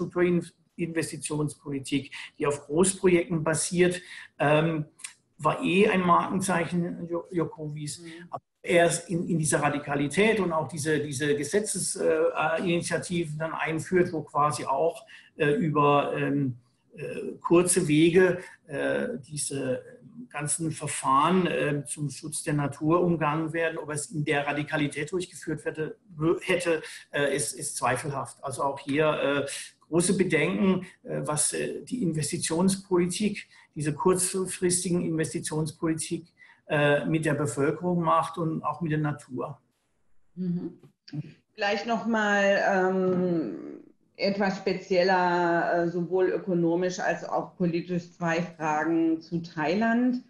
Infrastrukturinvestitionspolitik, die auf Großprojekten basiert, ähm, war eh ein Markenzeichen Jokowis. Mhm. Aber er in, in dieser Radikalität und auch diese, diese Gesetzesinitiativen dann einführt, wo quasi auch äh, über ähm, äh, kurze Wege äh, diese ganzen Verfahren äh, zum Schutz der Natur umgangen werden. Ob es in der Radikalität durchgeführt hätte, hätte äh, ist, ist zweifelhaft. Also auch hier äh, große Bedenken, äh, was äh, die Investitionspolitik, diese kurzfristigen Investitionspolitik äh, mit der Bevölkerung macht und auch mit der Natur. Mhm. Vielleicht nochmal ähm, etwas spezieller, äh, sowohl ökonomisch als auch politisch, zwei Fragen zu Thailand.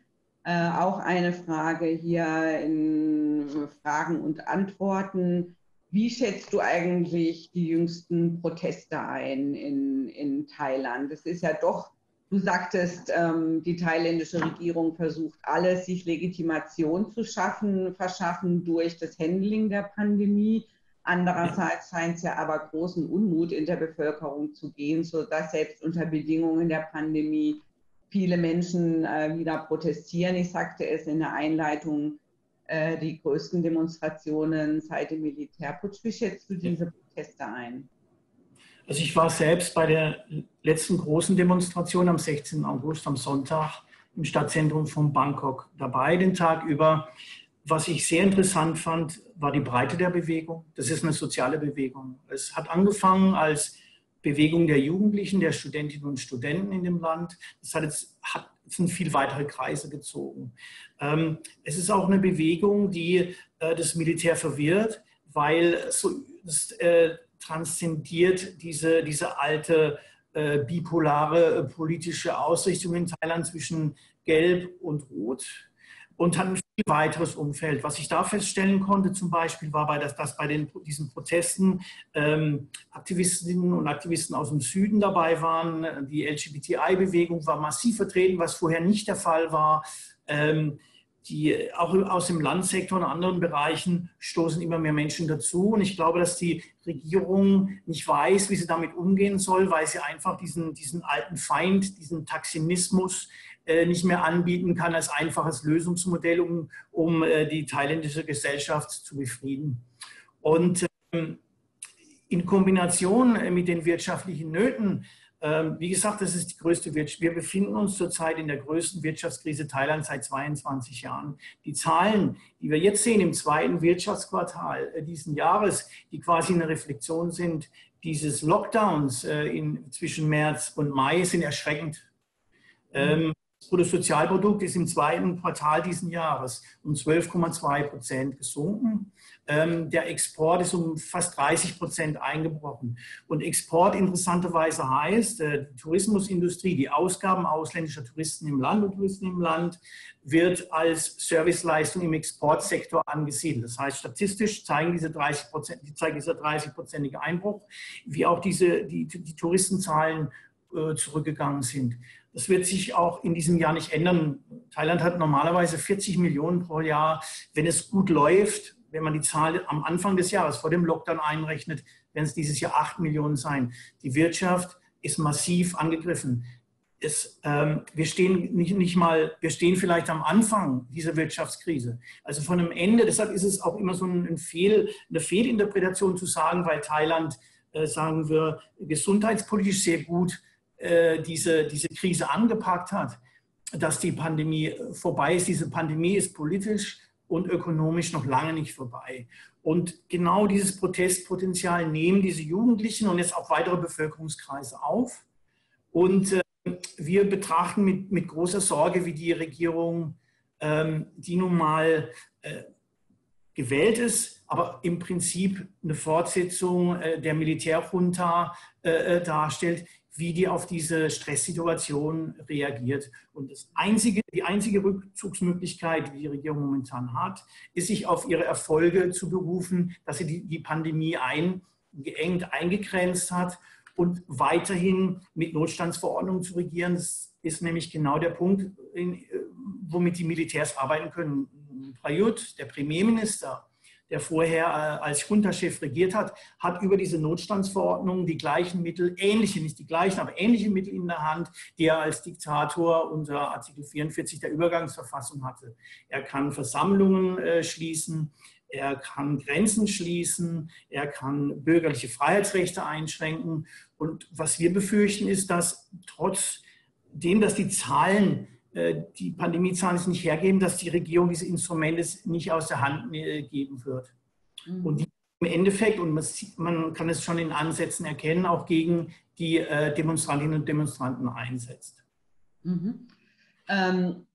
Äh, auch eine Frage hier in Fragen und Antworten. Wie schätzt du eigentlich die jüngsten Proteste ein in, in Thailand? Es ist ja doch, du sagtest, ähm, die thailändische Regierung versucht alles, sich Legitimation zu schaffen, verschaffen durch das Handling der Pandemie. Andererseits scheint es ja aber großen Unmut in der Bevölkerung zu geben, sodass selbst unter Bedingungen der Pandemie viele Menschen äh, wieder protestieren. Ich sagte es in der Einleitung, äh, die größten Demonstrationen seit dem Militärputsch. Wie schätzt du diese Proteste ein? Also ich war selbst bei der letzten großen Demonstration am sechzehnten August, am Sonntag, im Stadtzentrum von Bangkok dabei, den Tag über. Was ich sehr interessant fand, war die Breite der Bewegung. Das ist eine soziale Bewegung. Es hat angefangen als Bewegung der Jugendlichen, der Studentinnen und Studenten in dem Land. Das hat jetzt, hat jetzt in viel weitere Kreise gezogen. Ähm, es ist auch eine Bewegung, die äh, das Militär verwirrt, weil so, das äh, transzendiert diese, diese alte äh, bipolare äh, politische Ausrichtung in Thailand zwischen Gelb und Rot und hat ein viel weiteres Umfeld. Was ich da feststellen konnte zum Beispiel war, bei das, dass bei den, diesen Protesten ähm, Aktivistinnen und Aktivisten aus dem Süden dabei waren. Die L G B T I-Bewegung war massiv vertreten, was vorher nicht der Fall war. Ähm, die, auch aus dem Landsektor und anderen Bereichen stoßen immer mehr Menschen dazu. Und ich glaube, dass die Regierung nicht weiß, wie sie damit umgehen soll, weil sie einfach diesen, diesen alten Feind, diesen Taxinismus äh, nicht mehr anbieten kann als einfaches Lösungsmodell, um, um äh, die thailändische Gesellschaft zu befrieden. Und ähm, in Kombination mit den wirtschaftlichen Nöten, wie gesagt, das ist die größte Wirtschaft. Wir befinden uns zurzeit in der größten Wirtschaftskrise Thailands seit zweiundzwanzig Jahren. Die Zahlen, die wir jetzt sehen im zweiten Wirtschaftsquartal diesen Jahres, die quasi eine Reflexion sind dieses Lockdowns in, zwischen März und Mai, sind erschreckend. Mhm. Das Bruttosozialprodukt ist im zweiten Quartal diesen Jahres um zwölf Komma zwei Prozent gesunken. Der Export ist um fast dreißig Prozent eingebrochen. Und Export interessanterweise heißt, die Tourismusindustrie, die Ausgaben ausländischer Touristen im Land und Touristen im Land, wird als Serviceleistung im Exportsektor angesiedelt. Das heißt, statistisch zeigen diese dreißig Prozent, zeigt dieser dreißig-prozentige Einbruch, wie auch diese, die, die Touristenzahlen äh, zurückgegangen sind. Das wird sich auch in diesem Jahr nicht ändern. Thailand hat normalerweise vierzig Millionen pro Jahr. Wenn es gut läuft, wenn man die Zahl am Anfang des Jahres vor dem Lockdown einrechnet, werden es dieses Jahr acht Millionen sein. Die Wirtschaft ist massiv angegriffen. Es, ähm, wir stehen nicht, nicht mal, wir stehen vielleicht am Anfang dieser Wirtschaftskrise. Also von einem Ende. Deshalb ist es auch immer so ein Fehl, eine Fehlinterpretation zu sagen, weil Thailand, äh, sagen wir, gesundheitspolitisch sehr gut Diese, diese Krise angepackt hat, dass die Pandemie vorbei ist. Diese Pandemie ist politisch und ökonomisch noch lange nicht vorbei. Und genau dieses Protestpotenzial nehmen diese Jugendlichen und jetzt auch weitere Bevölkerungskreise auf. Und äh, wir betrachten mit, mit großer Sorge, wie die Regierung, ähm, die nun mal äh, gewählt ist, aber im Prinzip eine Fortsetzung äh, der Militärjunta äh, darstellt, wie die auf diese Stresssituation reagiert. Und das einzige, die einzige Rückzugsmöglichkeit, die die Regierung momentan hat, ist, sich auf ihre Erfolge zu berufen, dass sie die, die Pandemie eingeengt, eingegrenzt hat und weiterhin mit Notstandsverordnungen zu regieren. Das ist nämlich genau der Punkt, in, womit die Militärs arbeiten können. Prayut, der Premierminister, der vorher als Junta-Chef regiert hat, hat über diese Notstandsverordnung die gleichen Mittel, ähnliche, nicht die gleichen, aber ähnliche Mittel in der Hand, die er als Diktator unter Artikel vierundvierzig der Übergangsverfassung hatte. Er kann Versammlungen äh, schließen, er kann Grenzen schließen, er kann bürgerliche Freiheitsrechte einschränken. Und was wir befürchten, ist, dass trotzdem, dass die Zahlen, die Pandemiezahlen es nicht hergeben, dass die Regierung diese Instrumente nicht aus der Hand geben wird. Mhm. Und die im Endeffekt, und man kann es schon in Ansätzen erkennen, auch gegen die Demonstrantinnen und Demonstranten einsetzt. Mhm. Ähm,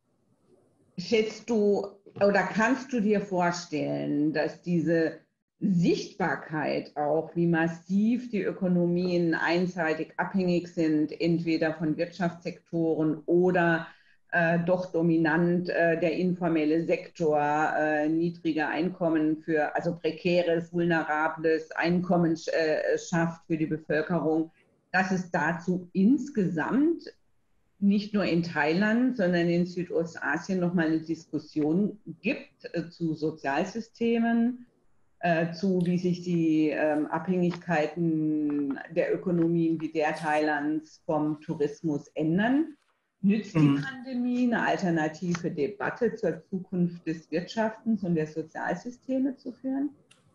schätzt du oder kannst du dir vorstellen, dass diese Sichtbarkeit auch, wie massiv die Ökonomien einseitig abhängig sind, entweder von Wirtschaftssektoren oder äh, doch dominant äh, der informelle Sektor, äh, niedrige Einkommen für, also prekäres, vulnerables Einkommen äh, schafft für die Bevölkerung, dass es dazu insgesamt nicht nur in Thailand, sondern in Südostasien nochmal eine Diskussion gibt äh, zu Sozialsystemen, äh, zu wie sich die äh, Abhängigkeiten der Ökonomien wie der Thailands vom Tourismus ändern. Nützt die Pandemie eine alternative Debatte zur Zukunft des Wirtschaftens und der Sozialsysteme zu führen?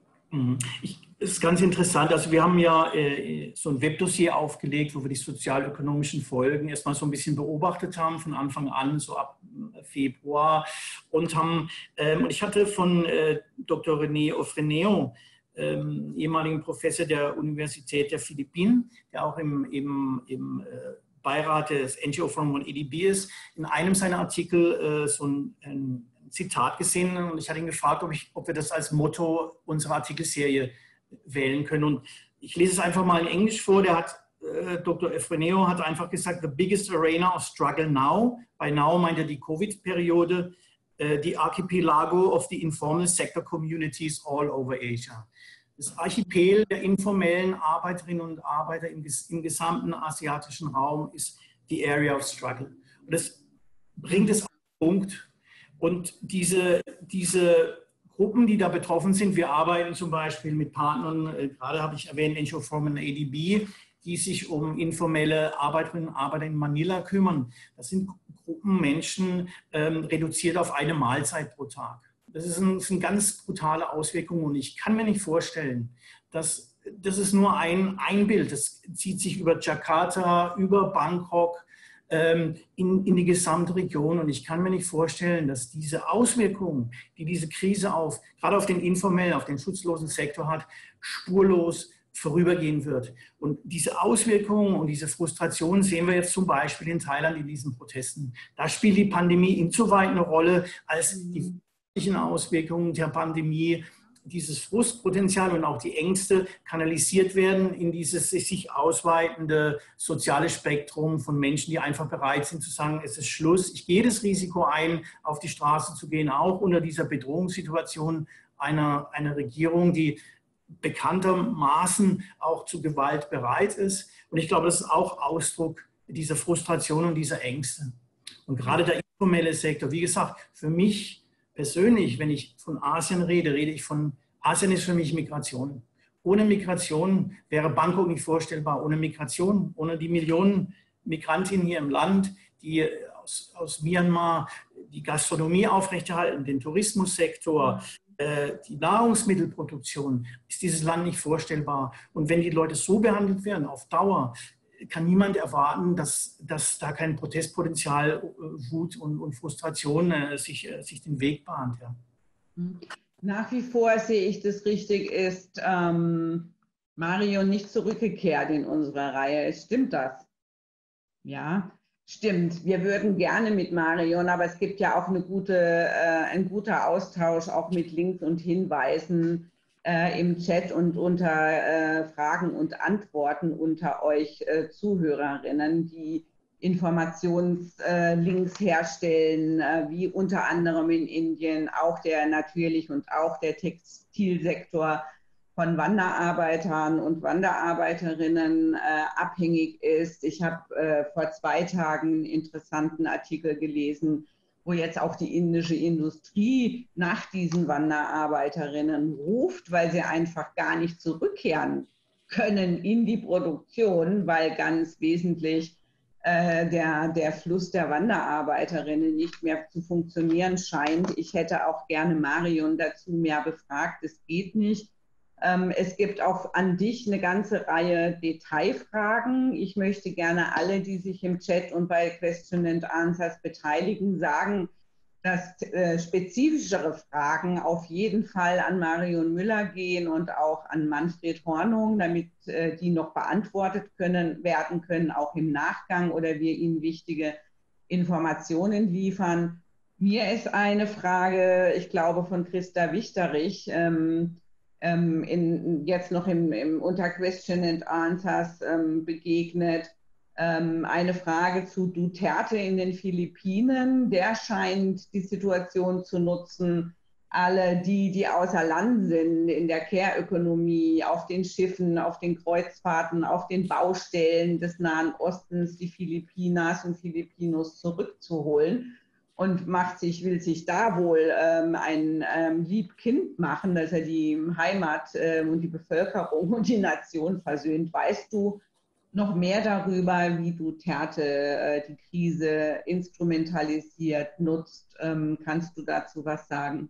Ich, das ist ganz interessant. Also wir haben ja äh, so ein Webdossier aufgelegt, wo wir die sozialökonomischen Folgen erstmal so ein bisschen beobachtet haben, von Anfang an, so ab Februar. Und, haben, ähm, und ich hatte von äh, Doktor René Ofreneo, ähm, ehemaligen Professor der Universität der Philippinen, der auch im, im, im äh, Beirat des N G O Forum on A D B ist, in einem seiner Artikel äh, so ein, ein Zitat gesehen und ich hatte ihn gefragt, ob, ich, ob wir das als Motto unserer Artikelserie wählen können. Und ich lese es einfach mal in Englisch vor. Der hat, äh, Doktor Efreneo hat einfach gesagt, the biggest arena of struggle now, by now meint er die Covid-Periode, äh, the archipelago of the informal sector communities all over Asia. Das Archipel der informellen Arbeiterinnen und Arbeiter im, im gesamten asiatischen Raum ist die Area of struggle. Und das bringt es auf den Punkt. Und diese, diese Gruppen, die da betroffen sind, wir arbeiten zum Beispiel mit Partnern, äh, gerade habe ich erwähnt, N G O Forum on A D B, die sich um informelle Arbeiterinnen und Arbeiter in Manila kümmern. Das sind Gruppen Menschen ähm, reduziert auf eine Mahlzeit pro Tag. Das, ist ein, das sind ganz brutale Auswirkungen und ich kann mir nicht vorstellen, dass das ist nur ein, ein Bild. Das zieht sich über Jakarta, über Bangkok, In, in die gesamte Region. Und ich kann mir nicht vorstellen, dass diese Auswirkungen, die diese Krise auf, gerade auf den informellen, auf den schutzlosen Sektor hat, spurlos vorübergehen wird. Und diese Auswirkungen und diese Frustration sehen wir jetzt zum Beispiel in Thailand in diesen Protesten. Da spielt die Pandemie insoweit eine Rolle, als die wirklichen Auswirkungen der Pandemie, dieses Frustpotenzial und auch die Ängste kanalisiert werden in dieses sich ausweitende soziale Spektrum von Menschen, die einfach bereit sind zu sagen, es ist Schluss, ich gehe das Risiko ein, auf die Straße zu gehen, auch unter dieser Bedrohungssituation einer, einer Regierung, die bekanntermaßen auch zu Gewalt bereit ist. Und ich glaube, das ist auch Ausdruck dieser Frustration und dieser Ängste. Und gerade der informelle Sektor, wie gesagt, für mich persönlich, wenn ich von Asien rede, rede ich von, Asien ist für mich Migration. Ohne Migration wäre Bangkok nicht vorstellbar. Ohne Migration, ohne die Millionen Migrantinnen hier im Land, die aus, aus Myanmar die Gastronomie aufrechterhalten, den Tourismussektor, äh, die Nahrungsmittelproduktion, ist dieses Land nicht vorstellbar. Und wenn die Leute so behandelt werden, auf Dauer, kann niemand erwarten, dass, dass da kein Protestpotenzial, Wut und, und Frustration äh, sich, äh, sich den Weg bahnt. Ja. Nach wie vor sehe ich das richtig, ist ähm, Marion nicht zurückgekehrt in unserer Reihe. Stimmt das? Ja, stimmt. Wir würden gerne mit Marion, aber es gibt ja auch eine gute, äh, ein guter Austausch auch mit Links und Hinweisen Äh, im Chat und unter äh, Fragen und Antworten unter euch äh, Zuhörerinnen, die Informationslinks äh, herstellen, äh, wie unter anderem in Indien auch der natürlich und auch der Textilsektor von Wanderarbeitern und Wanderarbeiterinnen äh, abhängig ist. Ich habe äh, vor zwei Tagen einen interessanten Artikel gelesen, wo jetzt auch die indische Industrie nach diesen Wanderarbeiterinnen ruft, weil sie einfach gar nicht zurückkehren können in die Produktion, weil ganz wesentlich äh, der, der Fluss der Wanderarbeiterinnen nicht mehr zu funktionieren scheint. Ich hätte auch gerne Marion dazu mehr befragt. Es geht nicht. Ähm, es gibt auch an dich eine ganze Reihe Detailfragen. Ich möchte gerne alle, die sich im Chat und bei Question and Answers beteiligen, sagen, dass äh, spezifischere Fragen auf jeden Fall an Marion Müller gehen und auch an Manfred Hornung, damit äh, die noch beantwortet können, werden können, auch im Nachgang oder wir ihnen wichtige Informationen liefern. Mir ist eine Frage, ich glaube, von Christa Wichterich, ähm, ähm, in, jetzt noch im, im unter Question and Answers ähm, begegnet. Ähm, eine Frage zu Duterte in den Philippinen. Der scheint die Situation zu nutzen, alle die, die außer Land sind, in der Care-Ökonomie, auf den Schiffen, auf den Kreuzfahrten, auf den Baustellen des Nahen Ostens, die Filipinas und Filipinos zurückzuholen und macht sich, will sich da wohl ähm, ein ähm, Liebkind machen, dass er die Heimat ähm, und die Bevölkerung und die Nation versöhnt. Weißt du noch mehr darüber, wie Duterte äh, die Krise instrumentalisiert, nutzt? Ähm, kannst du dazu was sagen?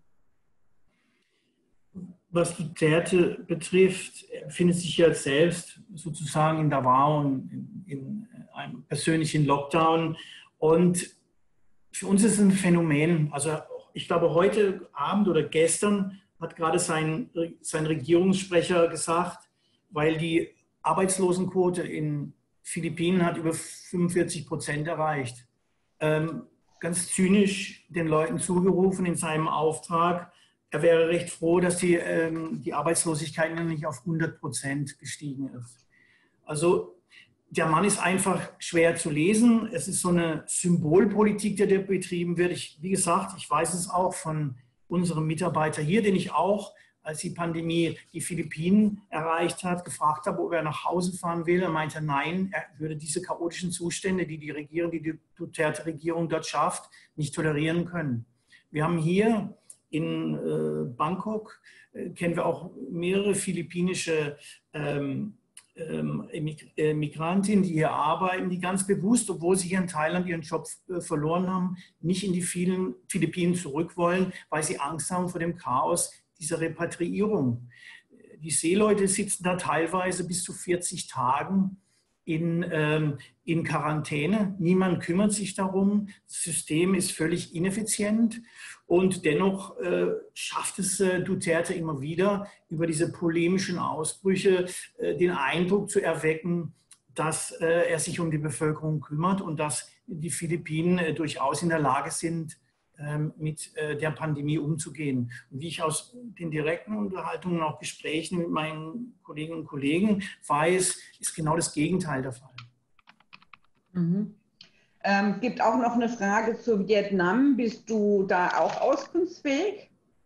Was Duterte betrifft, er befindet sich ja selbst sozusagen in Davao in, in einem persönlichen Lockdown. Und für uns ist es ein Phänomen. Also ich glaube, heute Abend oder gestern hat gerade sein, sein Regierungssprecher gesagt, weil die Arbeitslosenquote in Philippinen hat über fünfundvierzig Prozent erreicht. Ähm, ganz zynisch den Leuten zugerufen in seinem Auftrag, er wäre recht froh, dass die, ähm, die Arbeitslosigkeit nicht auf hundert Prozent gestiegen ist. Also der Mann ist einfach schwer zu lesen. Es ist so eine Symbolpolitik, die da betrieben wird. Ich, wie gesagt, ich weiß es auch von unserem Mitarbeiter hier, den ich auch, als die Pandemie die Philippinen erreicht hat, gefragt habe, ob er nach Hause fahren will. Er meinte, nein, er würde diese chaotischen Zustände, die die Regierung, die die Duterte-Regierung dort schafft, nicht tolerieren können. Wir haben hier in äh, Bangkok, äh, kennen wir auch mehrere philippinische ähm, ähm, Migrantinnen, die hier arbeiten, die ganz bewusst, obwohl sie hier in Thailand ihren Job äh, verloren haben, nicht in die vielen Philippinen zurück wollen, weil sie Angst haben vor dem Chaos dieser Repatriierung. Die Seeleute sitzen da teilweise bis zu vierzig Tagen in, ähm, in Quarantäne. Niemand kümmert sich darum. Das System ist völlig ineffizient. Und dennoch äh, schafft es äh, Duterte immer wieder, über diese polemischen Ausbrüche äh, den Eindruck zu erwecken, dass äh, er sich um die Bevölkerung kümmert und dass die Philippinen äh, durchaus in der Lage sind, äh, mit äh, der Pandemie umzugehen. Und wie ich aus den direkten Unterhaltungen und auch Gesprächen mit meinen Kolleginnen und Kollegen weiß, ist genau das Gegenteil der Fall. Mhm. Ähm, gibt auch noch eine Frage zu Vietnam. Bist du da auch auskunftsfähig?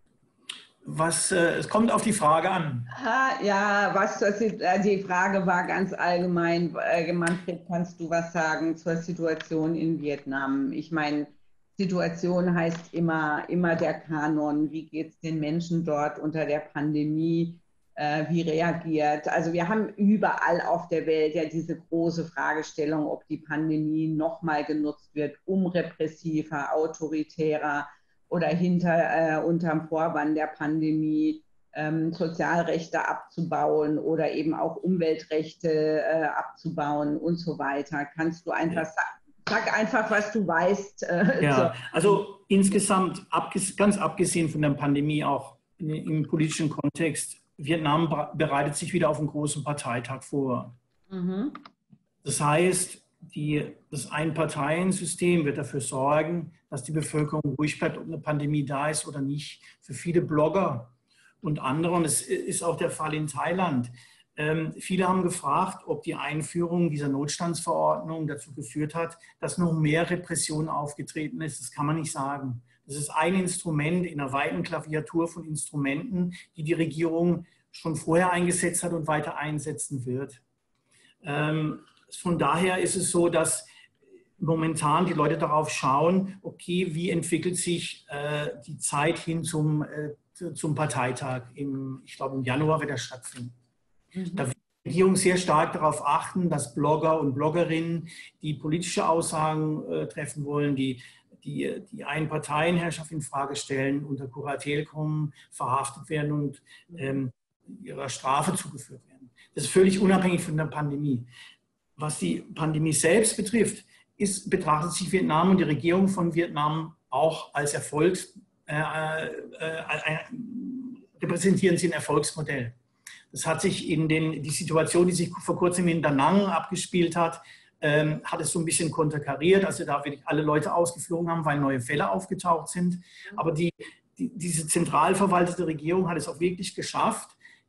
Was, äh, es kommt auf die Frage an. Aha, ja, was zur, die Frage war ganz allgemein. Äh, Manfred, kannst du was sagen zur Situation in Vietnam? Ich meine, Situation heißt immer, immer der Kanon. Wie geht es den Menschen dort unter der Pandemie? Wie reagiert. Also wir haben überall auf der Welt ja diese große Fragestellung, ob die Pandemie nochmal genutzt wird, um repressiver, autoritärer oder hinter, äh, unterm Vorwand der Pandemie ähm, Sozialrechte abzubauen oder eben auch Umweltrechte äh, abzubauen und so weiter. Kannst du einfach sagen, sag einfach, was du weißt. Äh, ja, also insgesamt, abges ganz abgesehen von der Pandemie auch im politischen Kontext, Vietnam bereitet sich wieder auf einen großen Parteitag vor. Mhm. Das heißt, die, das Einparteiensystem wird dafür sorgen, dass die Bevölkerung ruhig bleibt, ob eine Pandemie da ist oder nicht. Für viele Blogger und andere, und es ist auch der Fall in Thailand, ähm, viele haben gefragt, ob die Einführung dieser Notstandsverordnung dazu geführt hat, dass noch mehr Repression aufgetreten ist. Das kann man nicht sagen. Das ist ein Instrument in einer weiten Klaviatur von Instrumenten, die die Regierung schon vorher eingesetzt hat und weiter einsetzen wird. Ähm, von daher ist es so, dass momentan die Leute darauf schauen, okay, wie entwickelt sich äh, die Zeit hin zum, äh, zum Parteitag. Im, ich glaube, im Januar wird er stattfinden. Mhm. Da wird die Regierung sehr stark darauf achten, dass Blogger und Bloggerinnen, die politische Aussagen äh, treffen wollen, die die die Einparteienherrschaft in Frage stellen, unter Kuratel kommen, verhaftet werden und ähm, ihrer Strafe zugeführt werden. Das ist völlig unabhängig von der Pandemie. Was die Pandemie selbst betrifft, ist, betrachtet sich Vietnam und die Regierung von Vietnam auch als Erfolgs, äh, äh, äh, repräsentieren sie ein Erfolgsmodell. Das hat sich in den, die Situation, die sich vor kurzem in Da Nang abgespielt hat, Ähm, hat es so ein bisschen konterkariert, also da wirklich alle Leute ausgeflogen haben, weil neue Fälle aufgetaucht sind. Aber die, die, diese zentral verwaltete Regierung hat es auch wirklich geschafft,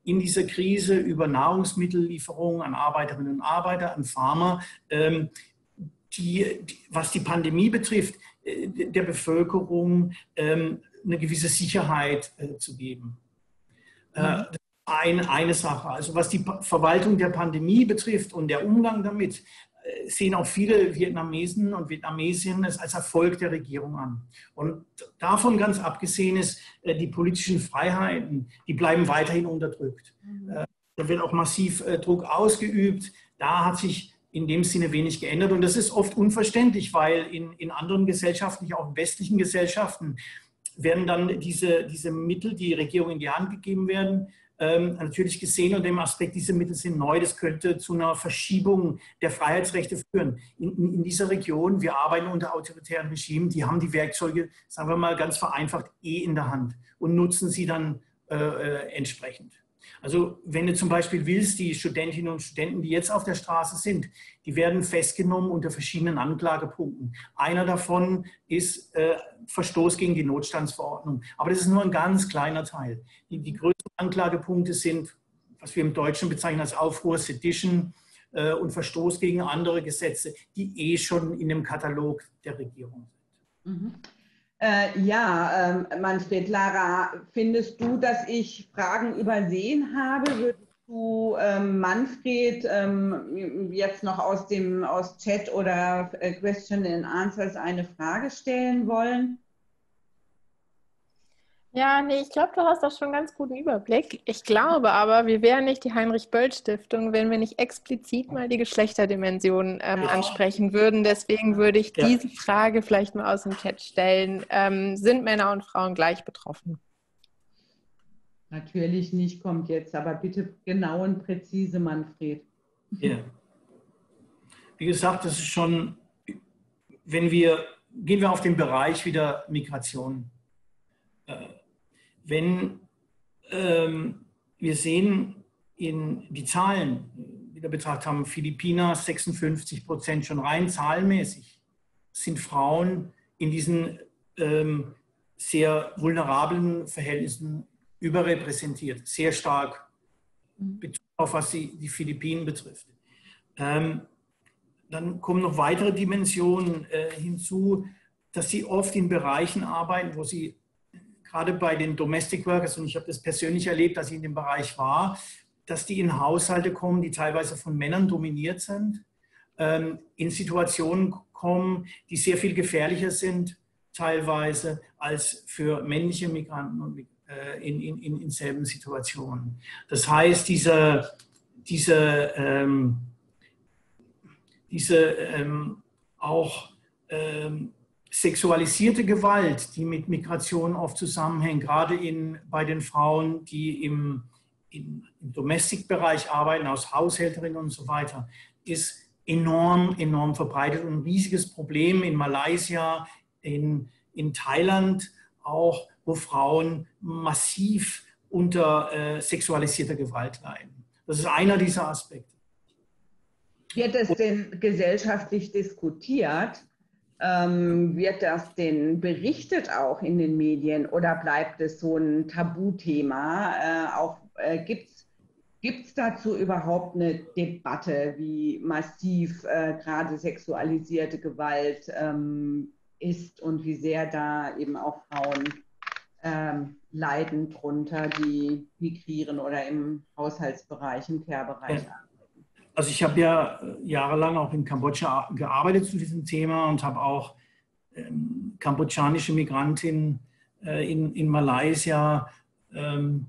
in dieser Krise über Nahrungsmittellieferungen an Arbeiterinnen und Arbeiter, an Farmer, ähm, die, die, was die Pandemie betrifft, äh, der Bevölkerung ähm, eine gewisse Sicherheit äh, zu geben. Äh, das ist eine, eine Sache. Also was die pa- Verwaltung der Pandemie betrifft und der Umgang damit, äh, sehen auch viele Vietnamesen und Vietnamesinnen es als Erfolg der Regierung an. Und davon ganz abgesehen ist, äh, die politischen Freiheiten, die bleiben weiterhin unterdrückt. Mhm. Äh, da wird auch massiv äh, Druck ausgeübt. Da hat sich in dem Sinne wenig geändert. Und das ist oft unverständlich, weil in, in anderen Gesellschaften, auch in westlichen Gesellschaften, werden dann diese, diese Mittel, die Regierung in die Hand gegeben werden, ähm, natürlich gesehen unter dem Aspekt, diese Mittel sind neu, das könnte zu einer Verschiebung der Freiheitsrechte führen. In, in, in dieser Region, wir arbeiten unter autoritären Regimen, die haben die Werkzeuge, sagen wir mal ganz vereinfacht, eh in der Hand und nutzen sie dann äh, äh, entsprechend. Also wenn du zum Beispiel willst, die Studentinnen und Studenten, die jetzt auf der Straße sind, die werden festgenommen unter verschiedenen Anklagepunkten. Einer davon ist äh, Verstoß gegen die Notstandsverordnung. Aber das ist nur ein ganz kleiner Teil. Die, die größten Anklagepunkte sind, was wir im Deutschen bezeichnen als Aufruhr, Sedition äh, und Verstoß gegen andere Gesetze, die eh schon in dem Katalog der Regierung sind. Mhm. Äh, ja, äh, Manfred, Lara, findest du, dass ich Fragen übersehen habe? Würdest du ähm, Manfred ähm, jetzt noch aus dem aus Chat oder äh, Question and Answers eine Frage stellen wollen? Ja, nee, ich glaube, du hast auch schon einen ganz guten Überblick. Ich glaube aber, wir wären nicht die Heinrich-Böll-Stiftung, wenn wir nicht explizit mal die Geschlechterdimension ähm, ja. ansprechen würden. Deswegen würde ich ja. diese Frage vielleicht mal aus dem Chat stellen. Ähm, sind Männer und Frauen gleich betroffen? Natürlich nicht, kommt jetzt, aber bitte genau und präzise, Manfred. Ja. Wie gesagt, das ist schon, wenn wir, gehen wir auf den Bereich wieder Migration. Wenn ähm, wir sehen in die Zahlen, wieder betrachtet haben, Philippiner sechsundfünfzig Prozent schon rein zahlenmäßig, sind Frauen in diesen ähm, sehr vulnerablen Verhältnissen überrepräsentiert, sehr stark, auf was die, die Philippinen betrifft. Ähm, dann kommen noch weitere Dimensionen äh, hinzu, dass sie oft in Bereichen arbeiten, wo sie gerade bei den Domestic Workers, und ich habe das persönlich erlebt, dass ich in dem Bereich war, dass die in Haushalte kommen, die teilweise von Männern dominiert sind, ähm, in Situationen kommen, die sehr viel gefährlicher sind, teilweise, als für männliche Migranten und, äh, in, in, in, in selben Situationen. Das heißt, diese, diese, ähm, diese ähm, auch ähm, sexualisierte Gewalt, die mit Migration oft zusammenhängt, gerade in, bei den Frauen, die im, im, im Domestic-Bereich arbeiten, als Haushälterinnen und so weiter, ist enorm, enorm verbreitet und ein riesiges Problem in Malaysia, in, in Thailand auch, wo Frauen massiv unter äh, sexualisierter Gewalt leiden. Das ist einer dieser Aspekte. Wird es denn gesellschaftlich diskutiert? Ähm, wird das denn berichtet auch in den Medien oder bleibt es so ein Tabuthema? Äh, auch äh, gibt es dazu überhaupt eine Debatte, wie massiv äh, gerade sexualisierte Gewalt ähm, ist und wie sehr da eben auch Frauen ähm, leiden drunter, die migrieren oder im Haushaltsbereich, im Care-Bereich ja. Also ich habe ja jahrelang auch in Kambodscha gearbeitet zu diesem Thema und habe auch ähm, kambodschanische Migrantinnen äh, in, in Malaysia ähm,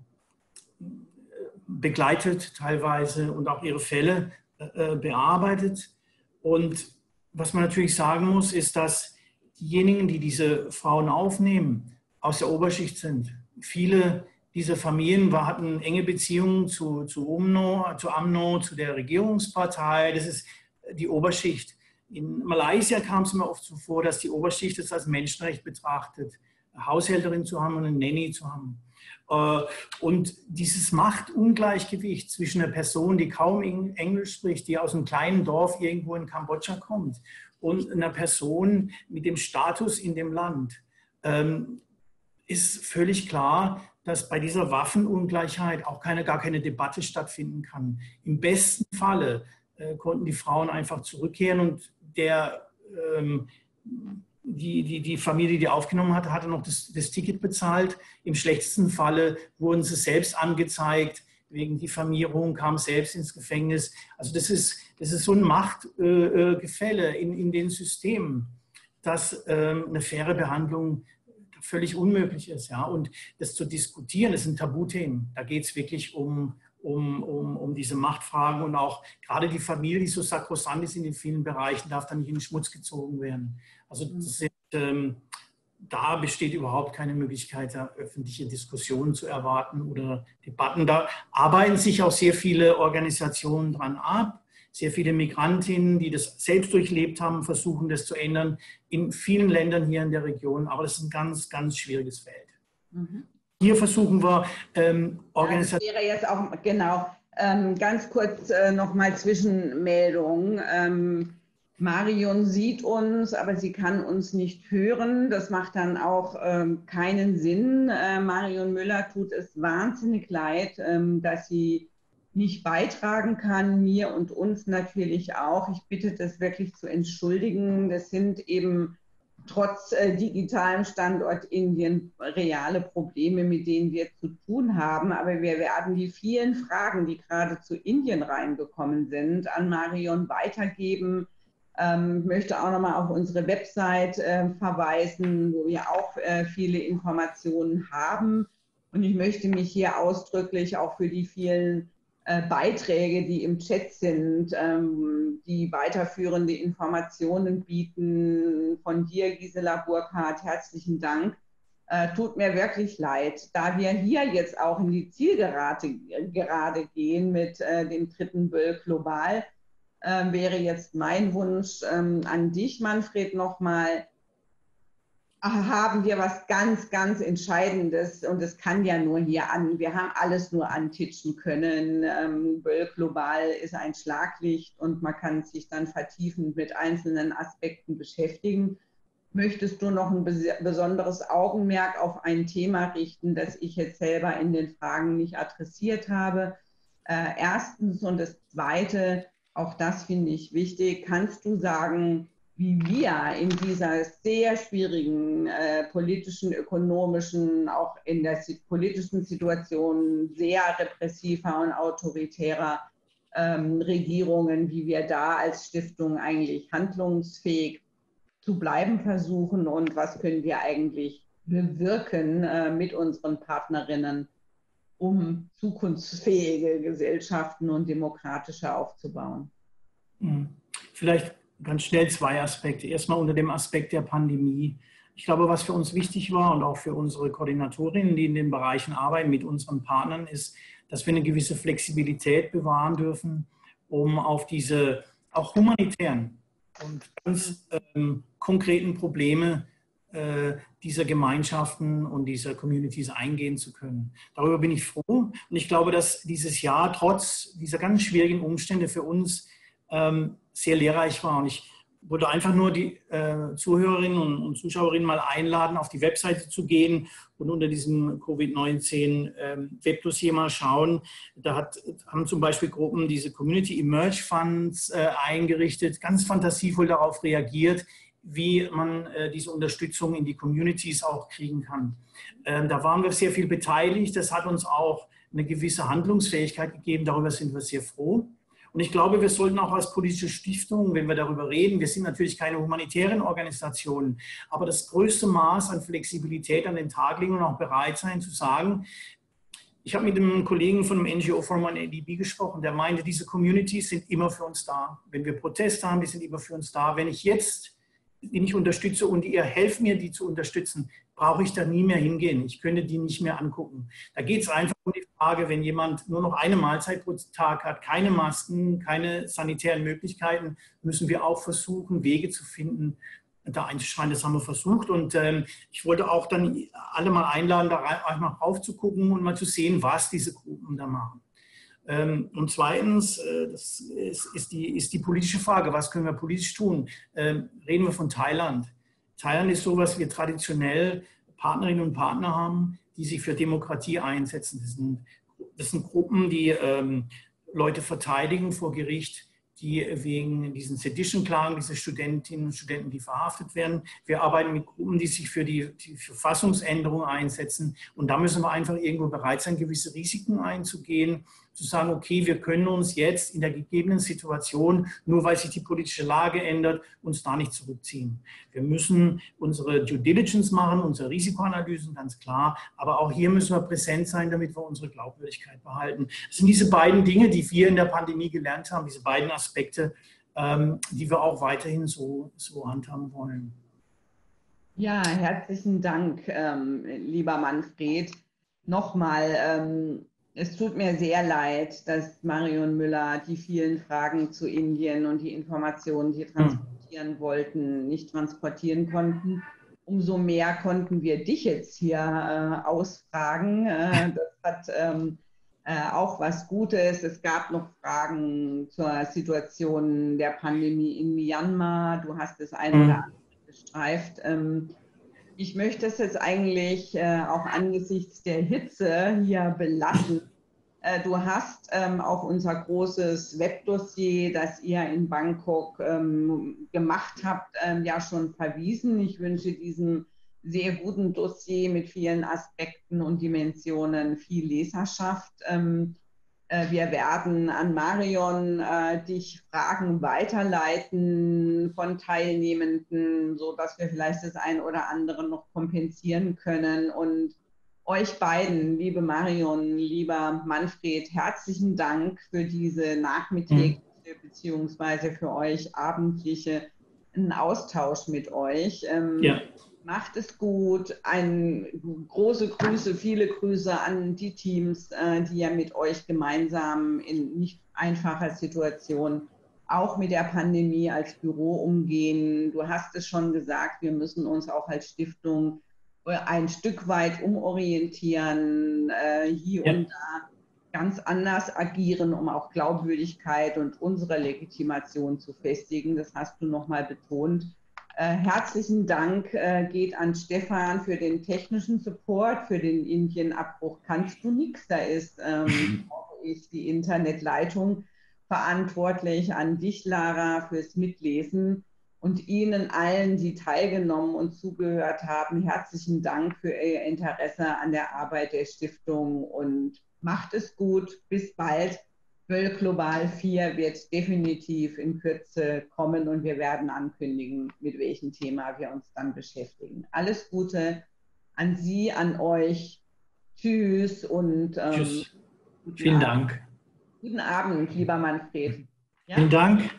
begleitet teilweise und auch ihre Fälle äh, bearbeitet. Und was man natürlich sagen muss, ist, dass diejenigen, die diese Frauen aufnehmen, aus der Oberschicht sind. Viele dieser Familien hatten enge Beziehungen zu, zu UMNO, zu AMNO, zu der Regierungspartei. Das ist die Oberschicht. In Malaysia kam es immer oft so vor, dass die Oberschicht es als Menschenrecht betrachtet, eine Haushälterin zu haben und eine Nanny zu haben. Und dieses Machtungleichgewicht zwischen einer Person, die kaum Englisch spricht, die aus einem kleinen Dorf irgendwo in Kambodscha kommt, und einer Person mit dem Status in dem Land, ist völlig klar, dass bei dieser Waffenungleichheit auch keine, gar keine Debatte stattfinden kann. Im besten Falle äh, konnten die Frauen einfach zurückkehren und der, ähm, die, die, die Familie, die aufgenommen hatte, hatte noch das, das Ticket bezahlt. Im schlechtesten Falle wurden sie selbst angezeigt wegen Diffamierung, kamen selbst ins Gefängnis. Also das ist, das ist so ein Machtgefälle äh, in, in den Systemen, dass ähm, eine faire Behandlung völlig unmöglich ist. Ja? Und das zu diskutieren, das sind Tabuthemen. Da geht es wirklich um, um, um, um diese Machtfragen und auch gerade die Familie, die so sakrosant ist in den vielen Bereichen, darf da nicht in den Schmutz gezogen werden. Also das sind, ähm, da besteht überhaupt keine Möglichkeit, da öffentliche Diskussionen zu erwarten oder Debatten. Da arbeiten sich auch sehr viele Organisationen dran ab. Sehr viele Migrantinnen, die das selbst durchlebt haben, versuchen das zu ändern in vielen Ländern hier in der Region. Aber das ist ein ganz, ganz schwieriges Feld. Mhm. Hier versuchen wir ähm, Organisationen. Ja, das wäre jetzt auch, genau, ähm, ganz kurz äh, nochmal Zwischenmeldung. Ähm, Marion sieht uns, aber sie kann uns nicht hören. Das macht dann auch ähm, keinen Sinn. Äh, Marion Müller tut es wahnsinnig leid, ähm, dass sie nicht beitragen kann, mir und uns natürlich auch. Ich bitte das wirklich zu entschuldigen. Das sind eben trotz äh, digitalem Standort Indien reale Probleme, mit denen wir zu tun haben. Aber wir werden die vielen Fragen, die gerade zu Indien reingekommen sind, an Marion weitergeben. Ähm, ich möchte auch nochmal auf unsere Website äh, verweisen, wo wir auch äh, viele Informationen haben. Und ich möchte mich hier ausdrücklich auch für die vielen Beiträge, die im Chat sind, die weiterführende Informationen bieten. Von dir, Gisela Burkhardt, herzlichen Dank. Tut mir wirklich leid, da wir hier jetzt auch in die Zielgerade gerade gehen mit dem dritten Böll Global, wäre jetzt mein Wunsch an dich, Manfred, nochmal. Haben wir was ganz, ganz Entscheidendes und es kann ja nur hier an, wir haben alles nur antitschen können. Ähm, Böll Global ist ein Schlaglicht und man kann sich dann vertiefend mit einzelnen Aspekten beschäftigen. Möchtest du noch ein besonderes Augenmerk auf ein Thema richten, das ich jetzt selber in den Fragen nicht adressiert habe? Äh, erstens und das Zweite, auch das finde ich wichtig, kannst du sagen, wie wir in dieser sehr schwierigen äh, politischen, ökonomischen, auch in der politischen Situation sehr repressiver und autoritärer ähm, Regierungen, wie wir da als Stiftung eigentlich handlungsfähig zu bleiben versuchen und was können wir eigentlich bewirken äh, mit unseren Partnerinnen, um zukunftsfähige Gesellschaften und demokratische aufzubauen. Vielleicht ganz schnell zwei Aspekte. Erstmal unter dem Aspekt der Pandemie. Ich glaube, was für uns wichtig war und auch für unsere Koordinatorinnen, die in den Bereichen arbeiten mit unseren Partnern, ist, dass wir eine gewisse Flexibilität bewahren dürfen, um auf diese auch humanitären und ganz ähm, konkreten Probleme äh, dieser Gemeinschaften und dieser Communities eingehen zu können. Darüber bin ich froh. Und ich glaube, dass dieses Jahr trotz dieser ganz schwierigen Umstände für uns ähm, sehr lehrreich war. Und ich würde einfach nur die äh, Zuhörerinnen und, und Zuschauerinnen mal einladen, auf die Webseite zu gehen und unter diesem Covid neunzehn ähm, Webdossier mal schauen. Da hat, haben zum Beispiel Gruppen diese Community Emerge Funds äh, eingerichtet, ganz fantasievoll darauf reagiert, wie man äh, diese Unterstützung in die Communities auch kriegen kann. Ähm, da waren wir sehr viel beteiligt. Das hat uns auch eine gewisse Handlungsfähigkeit gegeben. Darüber sind wir sehr froh. Und ich glaube, wir sollten auch als politische Stiftung, wenn wir darüber reden, wir sind natürlich keine humanitären Organisationen, aber das größte Maß an Flexibilität an den Tag legen und auch bereit sein zu sagen, ich habe mit einem Kollegen von einem N G O-Forum an A D B gesprochen, der meinte, diese Communities sind immer für uns da. Wenn wir Proteste haben, die sind immer für uns da. Wenn ich jetzt die nicht unterstütze und ihr helft mir, die zu unterstützen, brauche ich da nie mehr hingehen. Ich könnte die nicht mehr angucken. Da geht es einfach um die Frage, wenn jemand nur noch eine Mahlzeit pro Tag hat, keine Masken, keine sanitären Möglichkeiten, müssen wir auch versuchen, Wege zu finden, da einzuschreien. Das haben wir versucht. Und ähm, ich wollte auch dann alle mal einladen, da rein, mal drauf zu gucken und mal zu sehen, was diese Gruppen da machen. Ähm, und zweitens, äh, das ist, ist, die, ist die politische Frage, was können wir politisch tun? Ähm, reden wir von Thailand. Thailand ist so, was wir traditionell Partnerinnen und Partner haben, die sich für Demokratie einsetzen. Das sind, das sind Gruppen, die ähm, Leute verteidigen vor Gericht, die wegen diesen Sedition-Klagen, diese Studentinnen und Studenten, die verhaftet werden. Wir arbeiten mit Gruppen, die sich für die, die Verfassungsänderung einsetzen. Und da müssen wir einfach irgendwo bereit sein, gewisse Risiken einzugehen, zu sagen, okay, wir können uns jetzt in der gegebenen Situation, nur weil sich die politische Lage ändert, uns da nicht zurückziehen. Wir müssen unsere Due Diligence machen, unsere Risikoanalysen, ganz klar. Aber auch hier müssen wir präsent sein, damit wir unsere Glaubwürdigkeit behalten. Das sind diese beiden Dinge, die wir in der Pandemie gelernt haben, diese beiden Aspekte, ähm, die wir auch weiterhin so, so handhaben wollen. Ja, herzlichen Dank, ähm, lieber Manfred. Nochmal, ähm, es tut mir sehr leid, dass Marion Müller die vielen Fragen zu Indien und die Informationen, die transportieren hm. wollten, nicht transportieren konnten. Umso mehr konnten wir dich jetzt hier äh, ausfragen. Äh, das hat ähm, äh, auch was Gutes. Es gab noch Fragen zur Situation der Pandemie in Myanmar. Du hast das ein oder andere gestreift. Ähm, Ich möchte es jetzt eigentlich äh, auch angesichts der Hitze hier belassen. Äh, du hast ähm, auf unser großes Webdossier, das ihr in Bangkok ähm, gemacht habt, ähm, ja schon verwiesen. Ich wünsche diesem sehr guten Dossier mit vielen Aspekten und Dimensionen viel Leserschaft. Ähm, Wir werden an Marion äh, dich Fragen weiterleiten von Teilnehmenden, sodass wir vielleicht das ein oder andere noch kompensieren können. Und euch beiden, liebe Marion, lieber Manfred, herzlichen Dank für diese nachmittägliche mhm. beziehungsweise für euch abendliche einen Austausch mit euch. Ähm, ja. Macht es gut. Ein, große Grüße, viele Grüße an die Teams, äh, die ja mit euch gemeinsam in nicht einfacher Situation auch mit der Pandemie als Büro umgehen. Du hast es schon gesagt, wir müssen uns auch als Stiftung ein Stück weit umorientieren, äh, hier ja. und da ganz anders agieren, um auch Glaubwürdigkeit und unsere Legitimation zu festigen. Das hast du nochmal betont. Äh, herzlichen Dank äh, geht an Stefan für den technischen Support, für den Indienabbruch. Kannst du nichts, da ist ähm, ist die Internetleitung verantwortlich. An dich, Lara, fürs Mitlesen und Ihnen allen, die teilgenommen und zugehört haben, herzlichen Dank für Ihr Interesse an der Arbeit der Stiftung und macht es gut. Bis bald. Böll Global vier wird definitiv in Kürze kommen und wir werden ankündigen, mit welchem Thema wir uns dann beschäftigen. Alles Gute an Sie, an euch. Tschüss und ähm, Tschüss. Vielen Abend. Dank. Guten Abend, lieber Manfred. Ja? Vielen Dank.